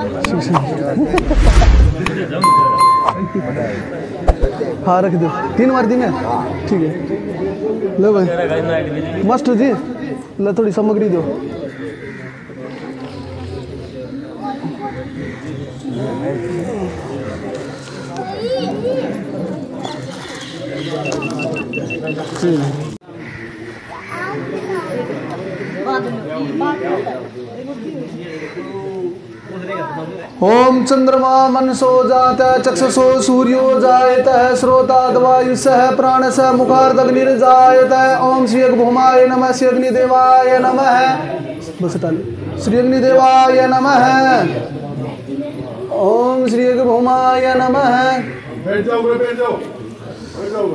हाँ रख दो तीन मार दी ना ठीक है ले भाई मस्त जी ले थोड़ी सामग्री दो
Ba
ओम चंद्रमा मनसो जाता चक्षुषो सूर्यो जायतः श्रोताद्वायुषः प्राणसः मुखार्दग्निर्जायतः। ओम श्री अग्निभौमाय नमः श्री अग्निदेवाय नमः। बस टाले श्री अग्निदेवाय नमः। ओम श्री अग्निभौमाय नमः।
बैठ जाओ बैठ जाओ बैठ जाओ।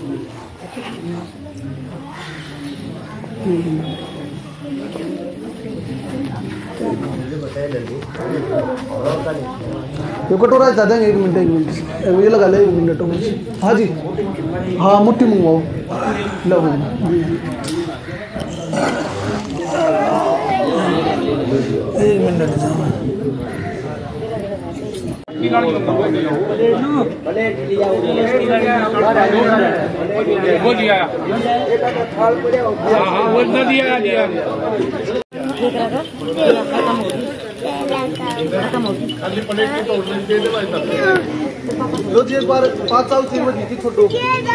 ये कटोरा था देंगे एक मिनट एक मिनट ये लगा ले एक मिनट। हाँ जी हाँ मुट्ठी मंगवाओ लो एक मिनट।
वो दिया हाँ हाँ वो दिया दिया
लो जी एक बार पाँच साल थी मत थी छोटो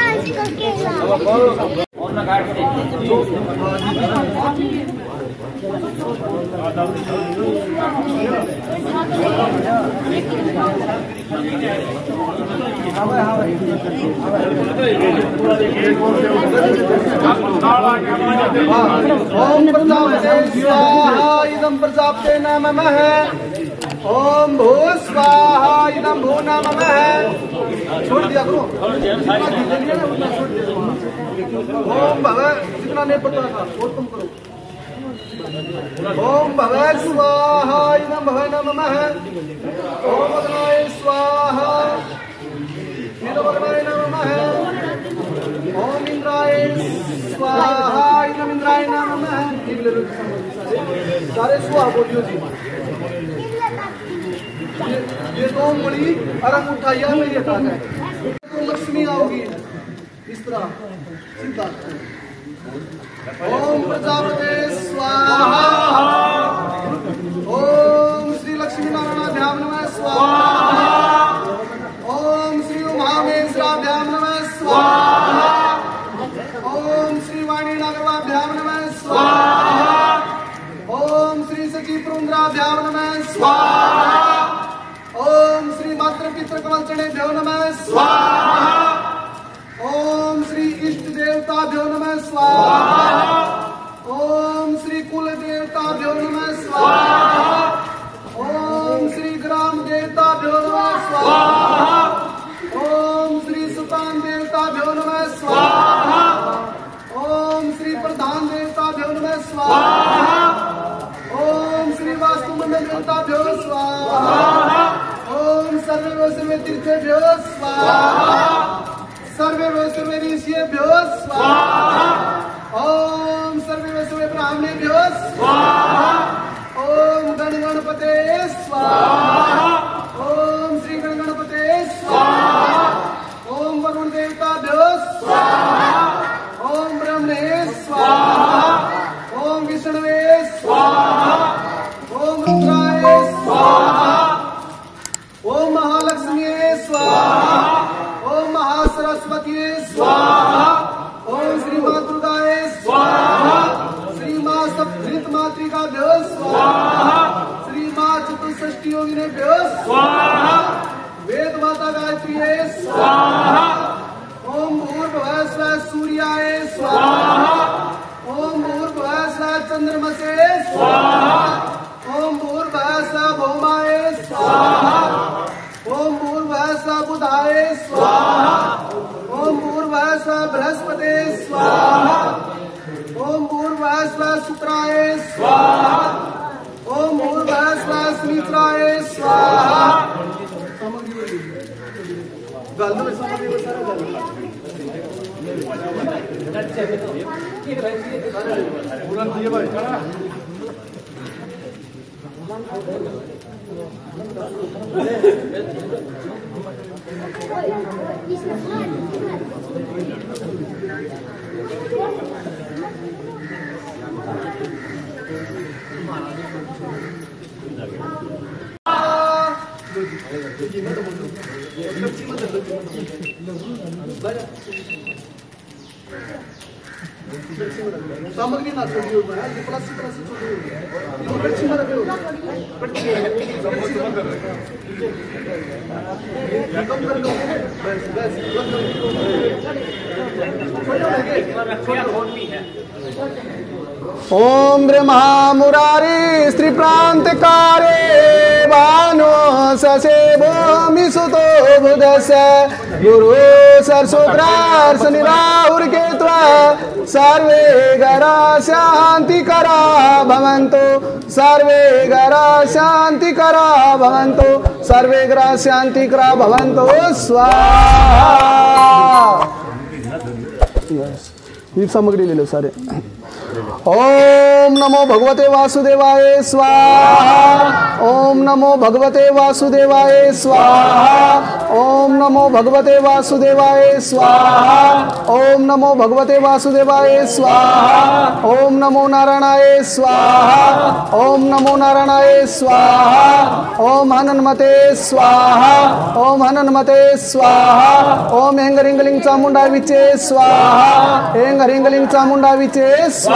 ओम प्रजापते स्वाहा इदं प्रजापते नमः। ओम भू स्वाहा इदं भू नमः। छोड़ दिया करो ओम भगव जितना नहीं पता था और तुम करो। ओम भगव स्वाहा इदं भव नमः। ओम अग्नाय स्वाहा इदं अग्नाय नमः। ओम इंद्राय स्वाहा इदं इंद्राय नमः। सारे स्वाहा बोलियो जी। ये दो मुड़ी अरब उठाइया मेरी हटा है तो लक्ष्मी आओगी इस तरह सीधा। ओम प्रजापते स्वाहा। ओम श्री लक्ष्मी नारायणाभ्याम नमः स्वाहा। ओम श्री उमामेश्वराभ्याम नमः स्वाहा। ओम श्री वाणी नागराभ्याम नमः स्वाहा। ओम श्री सची पुरुन्द्राभ्याम नमः स्वाहा। ओम श्री मातृ पितृ कमलचरणेभ्यो नमः स्वाहा। ओम श्री इष्ट देवताभ्यो नमः स्वाहा। ओम श्री कुल देवताभ्यो नमः स्वाहा। ओम श्री ग्राम देवताभ्यो नमः स्वाहा। ओम श्री सुतान देवताभ्यो नमः स्वाहा। ओम श्री प्रधान देवताभ्यो नमः स्वाहा। ओम श्री वास्तु मंडल देवताभ्यो स्वाहा। ओम सर्वे सर्वे तीर्थेभ्यो स्वाहा। सर्वे सर्वे ऋषिभ्यो स्वाहा। ओम सर्वे सर्वे ब्राह्मणेभ्यो स्वाहा। ओम गण गणपते स्वाहा। ओम श्री गण गणपते स्वाहा। ओम वरुण देवताभ्यो स्वाहा। ओम ब्रह्मणे स्वाहा। ओम विष्णुवे स्वाहा। ओम रुद्राय स्वाहा। ओम महालक्ष्मी स्वाहा। ओम महासरस्वती स्वाहा। ओम श्री माँ दुर्गाए स्वाहा। श्री माँ सप्तृत मातृकाभ्यो स्वाहा। श्री माँ चतुष्षष्टि योगिनेभ्यो स्वाहा। वेद माता गायत्रीये स्वाहा। ओम भूर्भुवः स्वः सूर्याय स्वाहा। ओम भूर्भुवः स्वः चंद्रमसे स्वाहा। ओम भूर्भुवः स्वः भौमाय स्वाहा। ओम भूर्भुवः स्वः बुधाय स्वाहा। ओम भूर्भुवः स्वः बृहस्पते स्वाहा। ओम भूर्भुवः स्वः शुक्राय स्वाहा। ओम भूर्भुवः स्वः शनिचराय स्वाहा। सामग्री ना छोटी हुई है, ये प्लास्टिक तरह से छोटी हुई है, ये मिर्ची में रखे हुए कम कर दो, बस बस ओम ब्रह्मा मुरारी स्त्री प्रांतकारे भानो ससे भूमि सुतो बुधस गुरु सरसुक्रार शनिराहुर केत्वा सर्वे गरा शांति करा भवन्तु सर्वे गरा शांति करा भवन्तु सर्वे गरा शांति करा भवन्तु स्वाहा। ये सामग्री ले लो सारे। ओम नमो भगवते वासुदेवाय स्वाहा। ओम नमो भगवते वासुदेवाय स्वाहा। ओम नमो भगवते वासुदेवाय स्वाहा। ओम नमो भगवते वासुदेवाय स्वाहा। ओम नमो नारायणाय स्वाहा। ओम नमो नारायणाय स्वाहा। ओम हनन्मते स्वाहा। ओम हनन्मते स्वाहा। ओम हेंग रिंगलिंग चामुंडा विचे स्वाहा। हेंग रिंगलिंग चामुंडा विचे स्वाहा।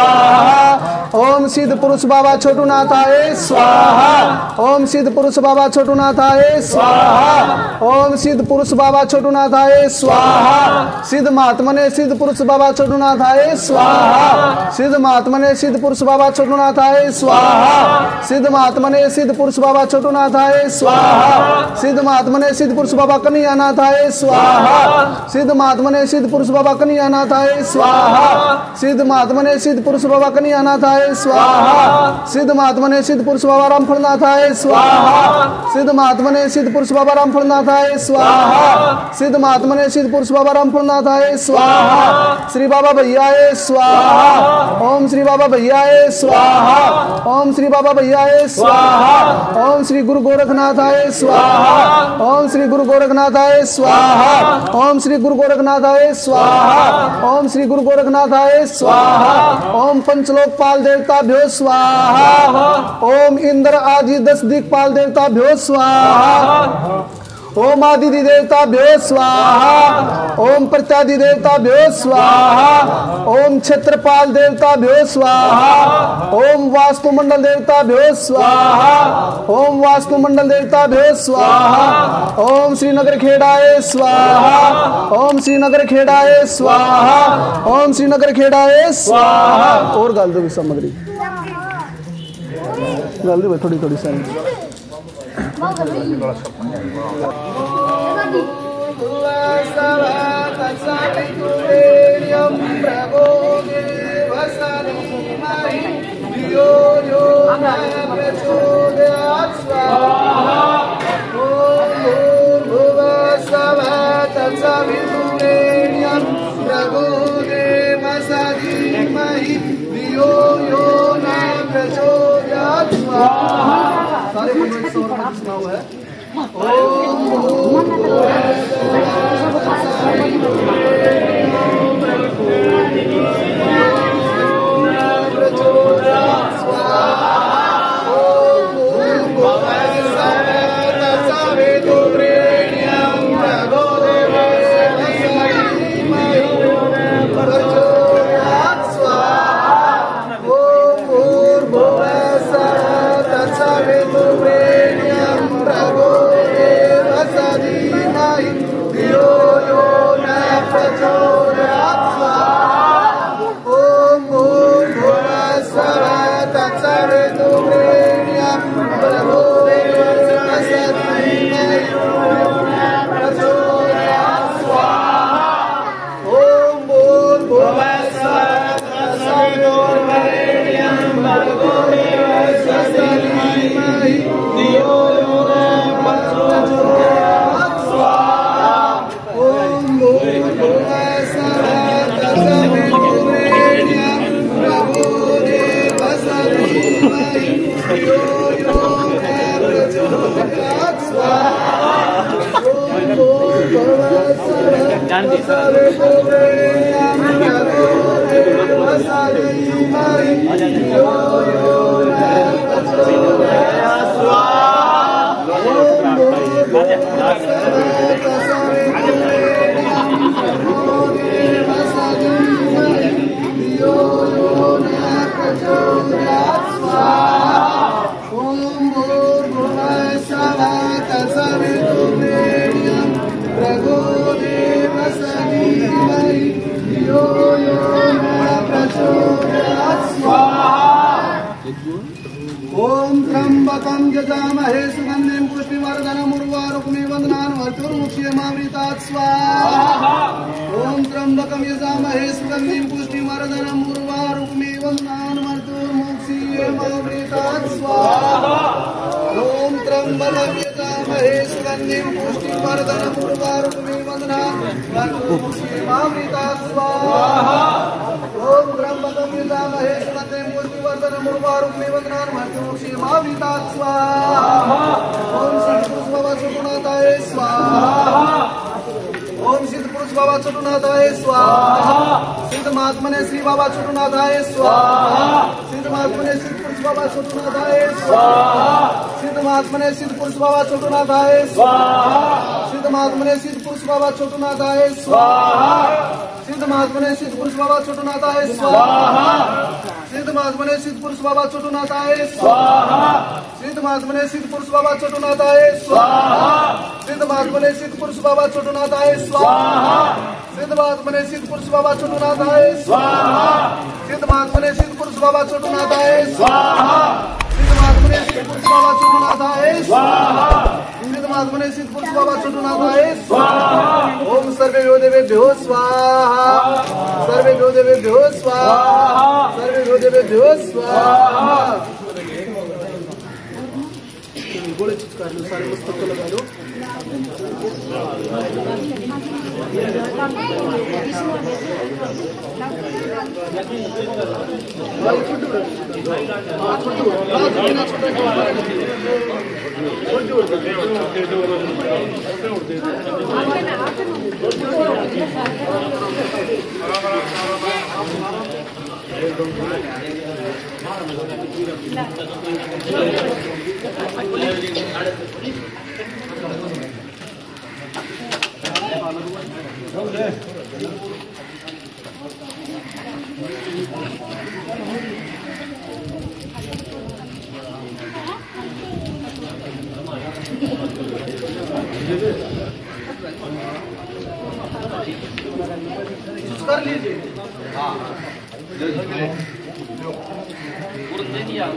ओम सिद्ध पुरुष बाबा छोटूनाथाय स्वाहा। ओम सिद्ध पुरुष बाबा छोटूनाथाय स्वाहा। ओम सिद्ध पुरुष बाबा छोटूनाथाय स्वाहा। सिद्ध महात्मने सिद्ध पुरुष बाबा छोटूनाथाय स्वाहा। सिद्ध महात्मने सिद्ध पुरुष बाबा छोटूनाथाय स्वाहा। सिद्ध महात्मने सिद्ध पुरुष बाबा छोटूनाथाय स्वाहा। सिद्ध महात्मने सिद्ध पुरुष बाबा कन्हैयानाथाय स्वाहा। सिद्ध महात्मने सिद्ध पुरुष बाबा कन्हैयानाथाय स्वाहा। सिद्ध महात्मने सिद्ध पुरुष बाबा कन्हैयानाथाय स्वाहा। सिद्ध महात्मने सिद्ध पुरुष बाबा रामफलनाथाय स्वाहा। सिद्ध महात्मने सिद्ध पुरुष बाबा रामफलनाथाय स्वाहा। सिद्ध महात्मने सिद्ध पुरुष बाबा रामफलनाथाय स्वाहा। श्री बाबा भैयाए स्वाहा। ओम श्री बाबा भैयाए स्वाहा। ओम श्री बाबा भैयाए स्वाहा। ओम श्री गुरु गोरखनाथाय स्वाहा। ओम श्री गुरु गोरखनाथाय स्वाहा। ओम श्री गुरु गोरखनाथाय स्वाहा। ओम श्री गुरु गोरखनाथाय स्वाहा। ओम पंचलोकपाल देवताभ्यो स्वाहा। ओम इंद्र आदि दस दिक्पाल देवताभ्यो स्वाहा। ओम आदिति देवताभ्यो स्वाहा। ओम प्रत्यादि देवताभ्यो स्वाहा। ओम क्षेत्रपाल देवताभ्यो स्वाहा। ओम वास्तुमंडल देवताभ्यो स्वाहा। ओम वास्तुमंडल देवताभ्यो स्वाहा। ओम श्रीनगर खेड़ाए स्वाहा। ओम श्रीनगर खेड़ाए स्वाहा। ओम श्रीनगर खेड़ाए स्वाहा। और गाल दो सामग्री, गाल दो थोड़ी थोड़ी सारी। सारे मनोज सौर में सुनाओ है। यजामहे सुगन्धिं पुष्टिवर्धनम् उर्वारुकमिव बन्धनान् मृत्युर्मुक्षीयमामृतात् स्वाहा। ॐ त्र्यम्बकं यजामहे सुगन्धिं पुष्टिवर्धनम् उर्वारुकमिव बन्धनान् मृत्युर्मुक्षीयमामृतात् स्वाहा। ॐ त्र्यम्बकं यजामहे सुगन्धिं पुष्टिवर्धनम् उर्वारुकमिव बन्धनान् मृत्युर्मुक्षीयमामृतात् स्वाहा। ॐ त्र्यम्बकं यजामहे सुगन्धिं पुष्टिवर्धनम् उर्वारुकमिव बन्धनान् मृत्युर्मुक्षीयमामृतात् स्वाहा। ॐ सिद्धपुरुष बाबा चतुर्नाथाय स्वाहा। ओम सिद्ध पुरुष बाबा चतुर्नाथाय स्वाहा। सिद्ध महात्मने श्री बाबा चतुर्नाथाय स्वाहा। सिद्ध महात्मने सिद्ध पुरुष बाबा चतुर्नाथाय स्वाहा। सिद्ध महात्मने सिद्ध पुरुष बाबा चतुर्नाथाय स्वाहा। सिद्ध महात्मने सिद्ध पुरुष बाबा चतुर्नाथाय स्वाहा। सिद्ध महात्मने सिद्ध पुरुष बाबा चतुर्नाथाय स्वाहा। सिद्ध महात्मने सिद्ध पुरुष बाबा चतुर्नाथाय स्वाहा। सिद्ध महात्मने सिद्ध पुरुष बाबा चतुर्नाथाय स्वाहा। सिद्ध महात्मने सिद्ध पुरुष बाबा चतुर्नाथाय स्वाहा। सिद्ध महात्मने सिद्ध पुरुष बाबा चतुर्नाथाय स्वाहा। सिद्ध महात्मने सिद्ध पुरुष बाबा चतुर्नाथाय स्वाहा। सिद्ध महात्मने सिद्ध पुरुष बाबा चतुर्नाथाय स्वाहा। सिद्ध महात्मने सिद्ध पुरुष बाबा चतुर्नाथाय स्वाहा। ओम सर्वेभ्यो देवेभ्यो स्वाहा। सर्वेभ्यो देवेभ्यो स्वाहा। सर्वेभ्यो देवेभ्यो स्वाहा। गोले चित्कार लो, सारे मस्तक को लगा लो। कर लीजिए। हाँ दे दिया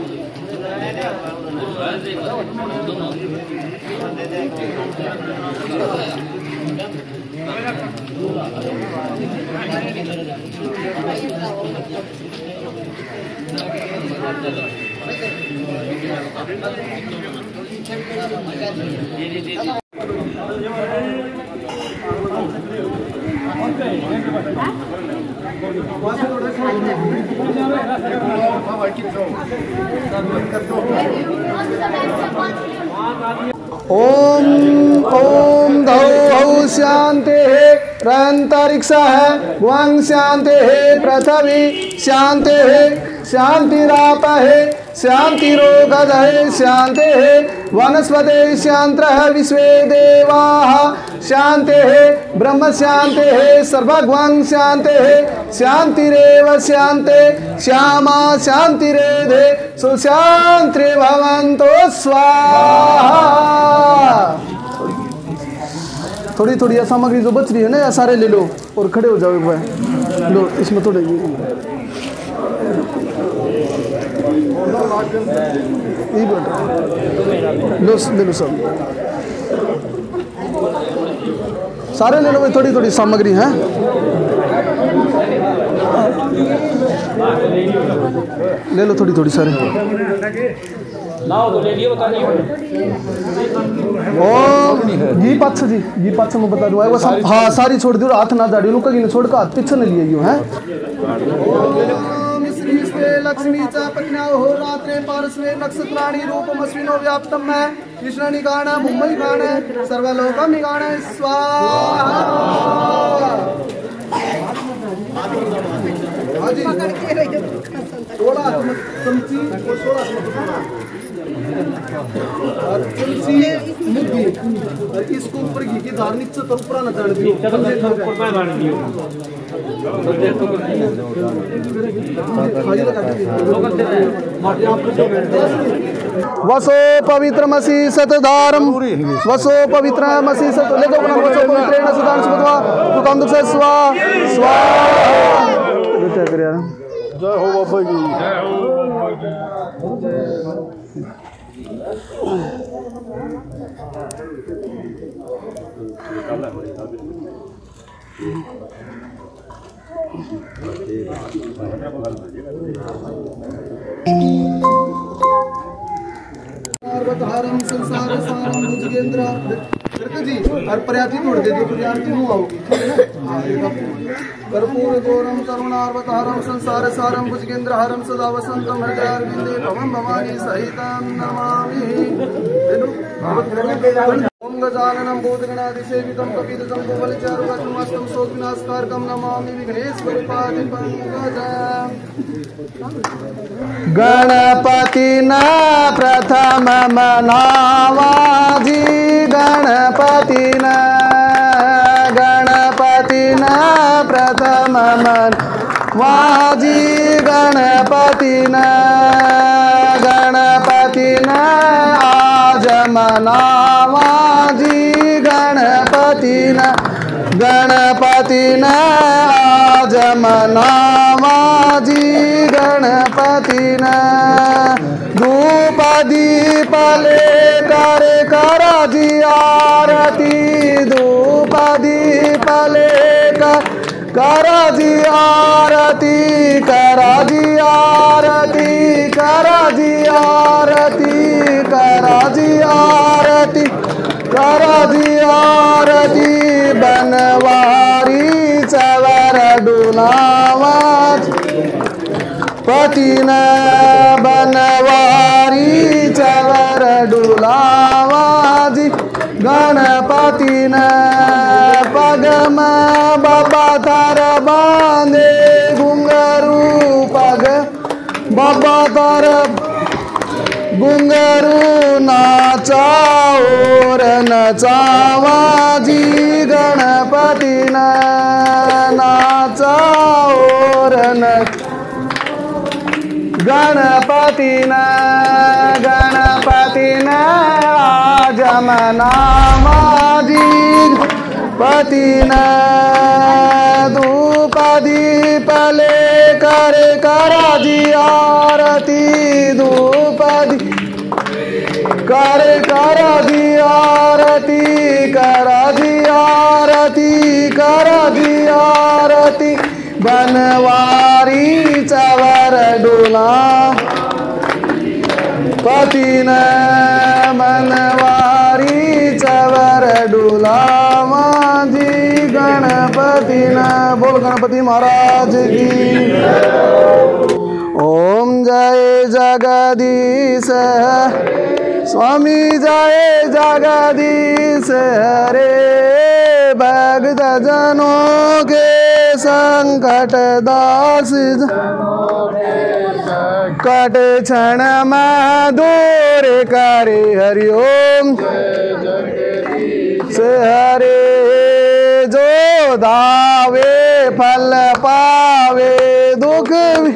ओम ओम धौ हौ शांति है अंतरिक्ष है वं शांति है पृथ्वी शांति है शांतिराप है शांतिरोगद है शांति है वनस्पति शांत विश्वे देवाः शांति है ब्रह्म शांति है सर्वग्वं शांति है शांतिरेव शांति श्यामा शांतिरेधे सुशांति भवन्तु स्वाहा। थोड़ी थोड़ी सामग्री जो बच रही है ना या सारे ले लो और खड़े हो जाओ एक बार। लो इसमें थोड़े लो ले लो सब सारे ले लो भाई। थोड़ी थोड़ी सामग्री है ले लो थोड़ी थोड़ी सारे ये पाँच जी ये पाँच मैं बता दूँ सब हाँ सारी छोड़ दो हाथ ना जाड़ी लोग कहीं छोड़ कर हाथ पीछे न लिए यूँ है। लक्ष्मी च पत्न्याहो रात्रे पार्श्वे नक्षत्राणि रूपमस्मिनो व्याप्तं मैं कृष्णनिगाण मुम्बईगाण सर्वलोकनिगाण स्वाहा। थोड़ा चमची और थोड़ा तुलसी मुद्दी और इसको ऊपर घी की धार नीचे तो ऊपर ना चढ़ दियो वसो पवित्रमसि सतधारम वसो पवित्रमसि सत ले दो वसो पवित्रेण सदान सुबवा तू काम दुख से स्वा स्वा क्या करे यार। जय हो बाबा की जय हो। सर्वधारम संसार सारम भुजगेंद्र जी और प्रयाति तोड़ दे दो प्रयाति मुंह आओगी ठीक है ना। कर्पूर गौरम करुणावतारम संसार सारम भुजगेंद्र हरम सदा वसंतम हृदयारविंदे भवम भवानी सहितं नमामि। ओम गजाननं भूतगणाधिसेवितं कपितजं भुवनचारुगतमस्तं शोकविनाशकारकं नमामि विघ्नेश्वरपादं पंकजं। गणपति न प्रथम मनावाजी गणपति न गणपति न प्रथम मनवाजी गणपति न गणपति न आज मनावाजी गणपति न गणपति न आज मनावाजी गणपति न धूप दीप लेकर करा जी आरती धूप दीप लेकर करा जी आरती करा जी आरती करा जी आरती करा जी आरती करा जी आरती बनवारी चवर डुलावाज पतिन बनवारी चवर डुलावाजी गणपतिन पगम बाबा थार बांधे घुंगरू पग बाबा थार घुंगरू नाचाओर नचावाजी गणपतिन नाचाओर नच गणपति न गणपति न आज मनावाजी पति न धूप दीप लेकर करा जी आरती धूप कर करा जी आरती करा जी आरती करा जी आरती बनवारी चवर डुला पतिन मनवारी चवर डुला माजी गणपति न बोल गणपति महाराज की। ओम जय जगदीश स्वामी जय जगदीश हरे भक्त जनों के संकट दास कट क्षण में दूर करे हरिओम से हरे जो दावे फल पावे दुख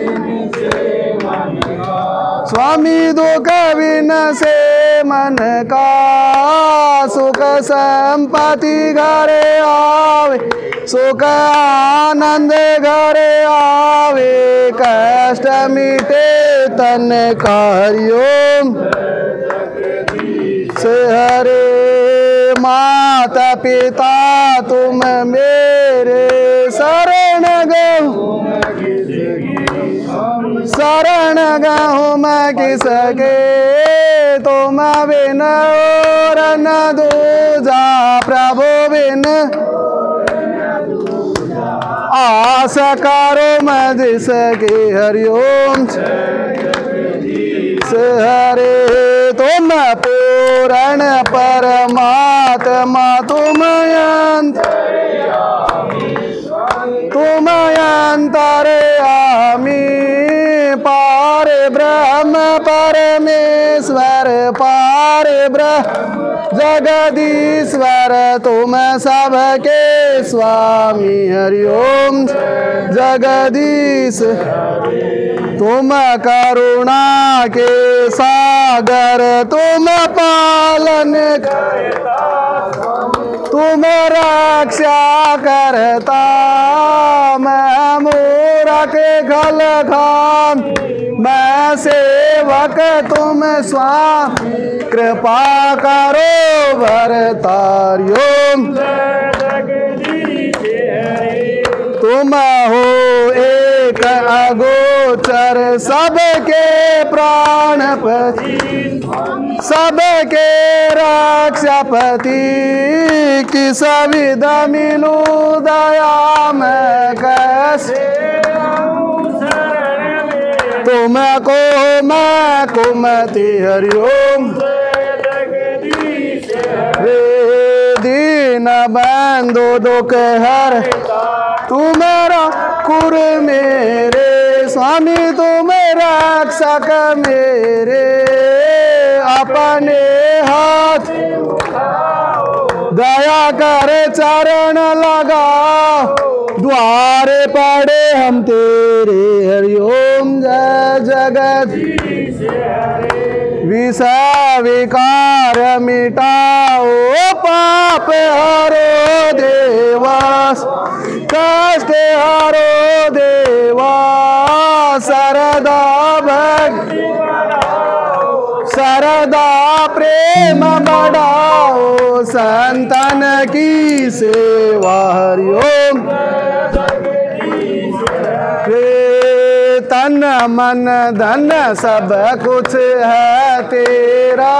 स्वामी दुख बिन से मन का सुख संपत्ति घरे आवे सुख आनंद घरे आवे कष्ट मिटे तन का हरिओम से हरे माता पिता तुम मेरे शरण गो शरण गहूँ मैं किसके तुम बिन और न दूजा प्रभु बिन आस करो मैं जिसकी हरिओम से हरे तुम पूर्ण परमात्मा तुम तुम अंतर्यामी पार ब्रह्म परमेश्वर पार ब्रह्म जगदीश्वर तुम सबके स्वामी हरिओम जगदीश तुम करुणा के सागर तुम पालन तुम रक्षा करता मैं मोर रखे खल खाम, मैं सेवक तुम स्वामी, कृपा करो भरतारियो। तुम हो एक अगोचर सबके प्राणपति, सबके रक्षापति, किस विध मिलू दया मैं कैसे, तुमको मैं कुमति हरिओम। वे दीन बंधु दुख हर, तू मेरा कुर मेरे स्वामी, तुम रक्षक मेरे, अपने हाथ दया कर चरण लगा, द्वारे पड़े हम तेरे हरिओम। जय जगदीश विषय विकार मिटाओ, पाप हरो देवा, कष्ट हरो देवा, सरदा भक्ति सरदा प्रेम बढ़ाओ, संतन की सेवा हरिओम। तन मन धन सब कुछ है तेरा,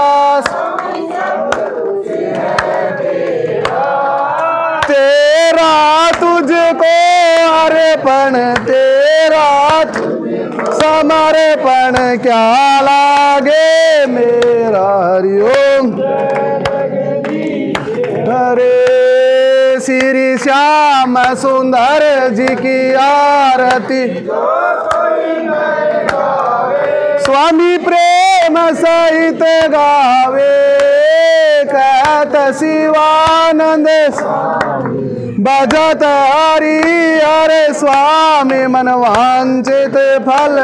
तेरा तुझको अर्पण, तेरा समर्पण क्या लागे मेरा हरिओम। हरे श्री श्याम सुंदर जी की आरती, स्वामी प्रेम सहित गावे, कहत शिवानंद बजत हरि हरे स्वामी, मन वांछित फल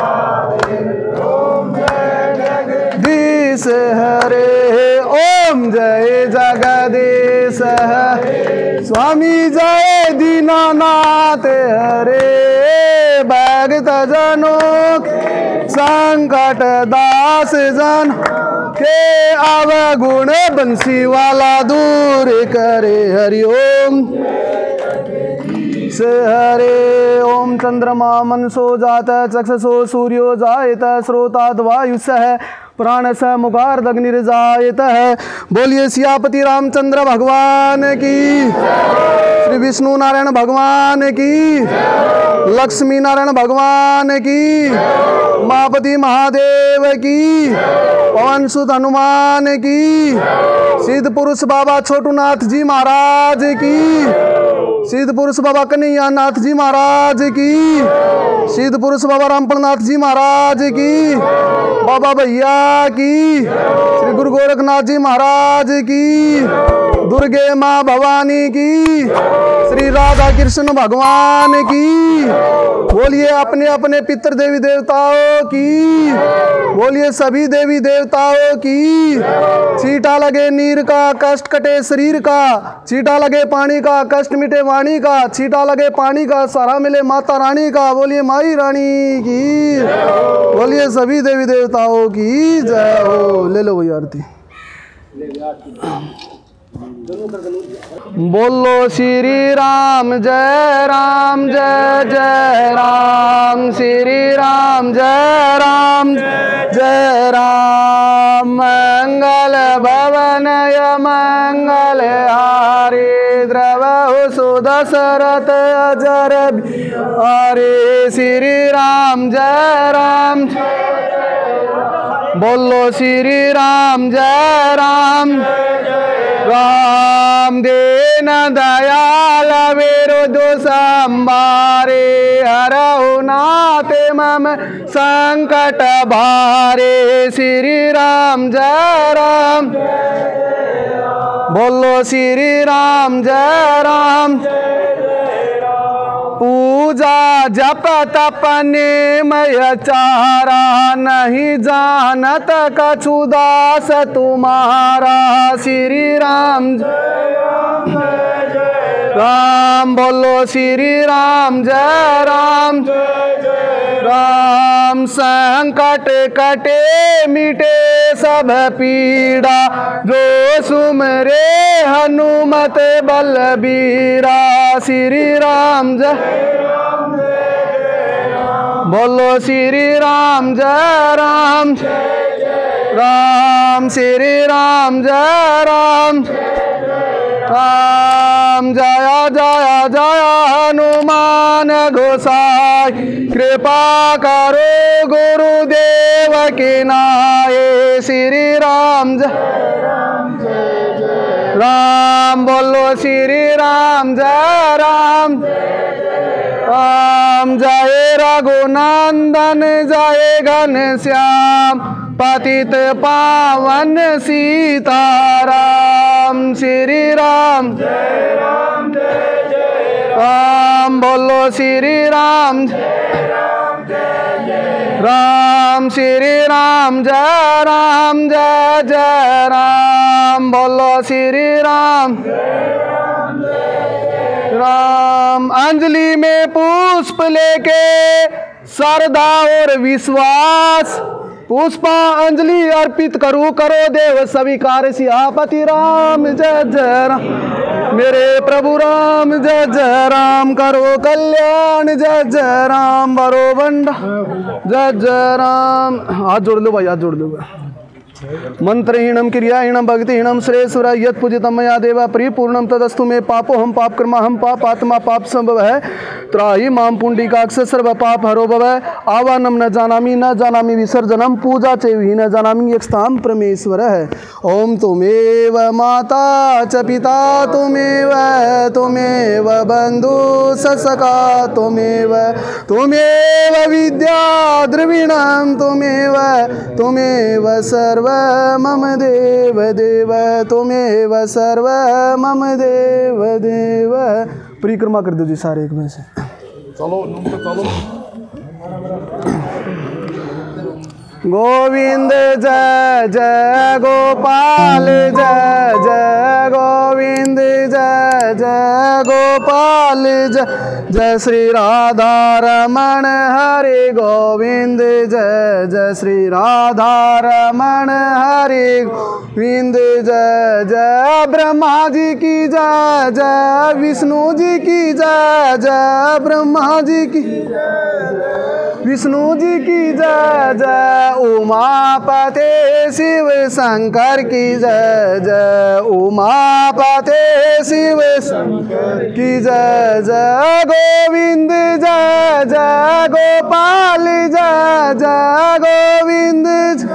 जगदीश हरे। ओम जय जगदीश स्वामी, जय दीनानाथ हरे, भक्त जनों संकट दास जन के अवगुण बंसी वाला दूर करे हरिओम। से हरे ओम चंद्रमा मनसो जात, चक्षसो सूर्यो जायत, श्रोताद वायुस है, प्राण स मुखार्द अग्निर्जायत है। बोलिए सियापति रामचंद्र भगवान की, श्री विष्णु नारायण भगवान की, लक्ष्मी नारायण भगवान की, उमापति महादेव की, पवन सुत हनुमान की, सिद्ध पुरुष बाबा छोटूनाथ जी महाराज की, सिद्ध पुरुष बाबा कन्हैया नाथ जी महाराज की, सिद्ध पुरुष बाबा रामपणनाथ जी महाराज की, बाबा भैया की, श्री गुरु गोरखनाथ जी महाराज की, दुर्गे माँ भवानी की, श्री राधा कृष्ण भगवान की। बोलिए अपने अपने पितृ देवी देवताओं की, बोलिए सभी देवी देवताओं की। चीटा लगे नीर का, कष्ट कटे शरीर का, चीटा लगे पानी का, कष्ट मिटे वाणी का, चीटा लगे पानी का, सहारा मिले माता रानी का। बोलिए माई रानी की, बोलिए सभी देवी देवताओं की जय हो। ले लो भैया आरती। बोलो श्री राम जय राम जय जय राम, श्री राम जय राम जय राम। मंगल भवन मंगल हारी, द्रवहु सुदशरथ अजर हरे। श्री राम जय राम, बोलो श्री राम जय राम। राम दीन दयाल विरुद्ध संभारे, हरहु नाथ मम संकट भारे। श्री राम जय राम, बोलो श्री राम जय राम। पूजा जप तप नेमय चारा, नहीं जानत कछु दास तुम्हारा। श्री राम जय राम बोलो श्री राम जय राम राम संकट कटे मिटे सब पीड़ा जो सुमरे हनुमत बलबीरा श्री राम जय बोलो श्री राम जय राम राम श्री राम जय राम राम जय जय जय हनुमान गोसाई कृपा करो गुरुदेव की नाये श्री राम जय राम बोलो श्री राम जय राम राम जय रघुनंदन जय घनश्याम पतित पावन सीताराम श्री राम राम बोलो श्री राम राम श्री राम जय राम जय जय राम बोलो श्री राम राम अंजलि में पुष्प लेके श्रद्धा और विश्वास पुष्पा अंजलि अर्पित करूं करो देव स्वीकार सियापति राम जय जय राम मेरे प्रभु राम जय जय राम करो कल्याण जय जय राम बरो बंडा जय जय राम। हाथ जोड़ लो भाई, हाथ जोड़ लो। मंत्रहीणम क्रियाहीणम भक्तिहीणम श्रेयसुरा यत् पूजितम मया देवा परिपूर्णम तदस्तु मे पापो हम पाप कर्मा हम पाप आत्मा पाप संभव है त्राहि माम पुंडीकाक्ष सर्व पाप हरो भव आवानम न जानामि न जानामि विसर्जनम पूजा चैवि न जानामि यक्षताम परमेश्वर है। ओम तुमेव माता च पिता तुमेव तुमेव बंधु ससका तुमेव तुमेव विद्या द्रविणम तुमेव तुमेव सर्व मम देव देव तुमेव सर्व मम देव देव। परिक्रमा कर दो जी सारे एक में से।
चलो चलो।
गोविंद जय जय गोपाल जय जय गोविंद जय जय गोपाल जय जय श्री राधा रमण हरे गोविंद जय जय श्री राधा रमण हरे गोविंद जय जय ब्रह्मा जी की जय जय विष्णु जी की जय जय ब्रह्मा जी की विष्णु जी की जय जय उमापते शिव शंकर की जय जय उमापते शिव शंकर की जय जय गोविंद जय जय गोपाल जय जय गोविंद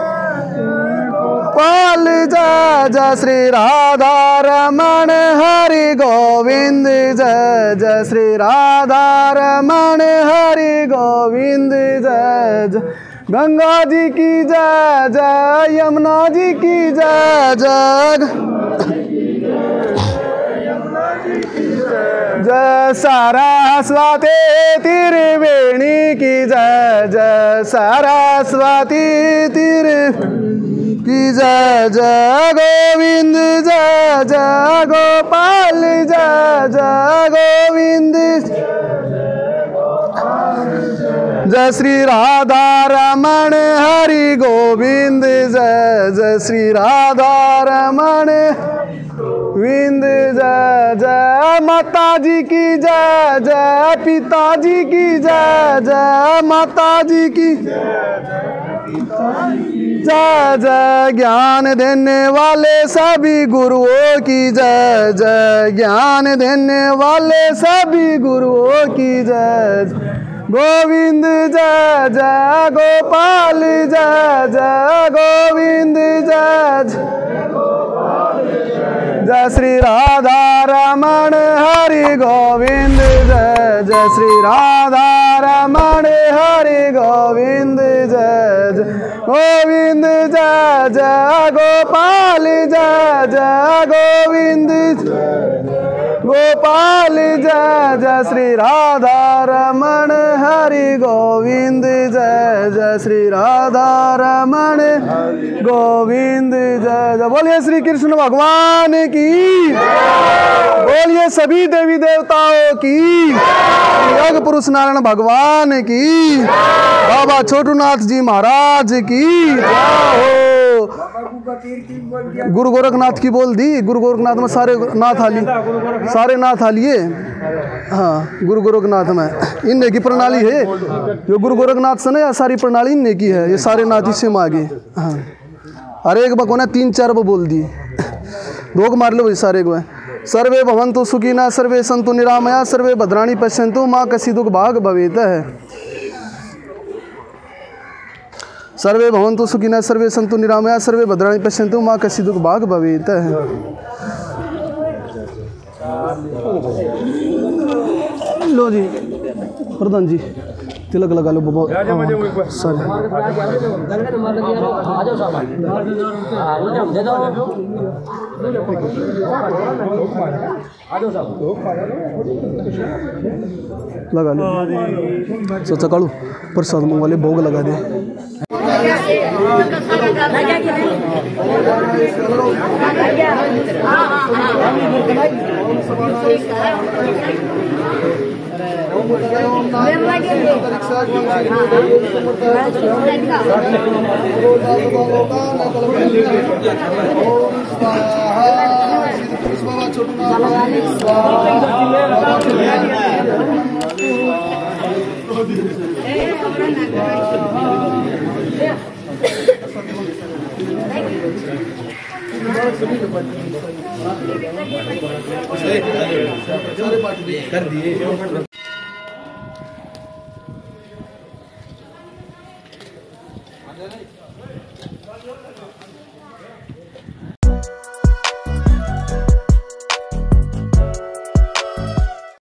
गोपाल जय जय श्री राधा रमण हरि गोविंद जय जय श्री राधा रमण हरि गोविंद जय जय गंगा जी की जय जय यमुना जी की जय जय जय सरस्वती त्रिवेणी की जय जय सरस्वती त्रिवेणी की जय जय गोविंद जय जय गोपाल जय जय गोविंद जय श्री राधा रमण हरि गोविंद जय जय श्री राधा रमण गोविंद जय जय माता जी की जय जय पिताजी की जय जय माता जी की जय जय ज्ञान देने वाले सभी गुरुओं की जय जय ज्ञान देने वाले सभी गुरुओं की जय गोविंद जय जय गोपाल जय जय गोविंद जय जय श्री राधा रमण हरि गोविंद जय जय श्री राधा रमण हरि गोविंद जय जय गोविंद जय जय गोपाल जय जय गोविंद गोपाल जय जय श्री राधा रमण हरि गोविंद जय जय श्री राधा रमण गोविंद जय जय। बोलिए श्री कृष्ण भगवान की, बोलिए सभी देवी देवताओं की, योग पुरुष नारायण भगवान की, बाबा छोटूनाथ जी महाराज की जय हो। गुरु गोरखनाथ की बोल दी। गुरु गोरखनाथ में सारे नाथ आली, सारे नाथ आलिए। हाँ, गुरु गोरखनाथ में इनने की प्रणाली है। जो गुरु गोरखनाथ से ना सारी प्रणाली इनने की है। ये सारे नाथ इससे मांगे। हाँ, अरे एक बार तीन चार बार बोल दी, दो मार लो भाई सारे को। सर्वे भवन्तु सुखिनः सर्वे सन्तु निरामया सर्वे भद्राणि पश्यन्तु माँ कसी दुख भाग भवेत है। सर्वे भवन्तु सुखिनः सर्वे सन्तु निरामया सर्वे भद्राणि पश्यन्तु माँ कसी दुख भाग भवेत है। लो जी प्रधान जी तिलक लगा लो बाबा। सर लगा लो। सोचा कालू प्रसाद मंगवा ले, भोग लगा दे। कर दिए।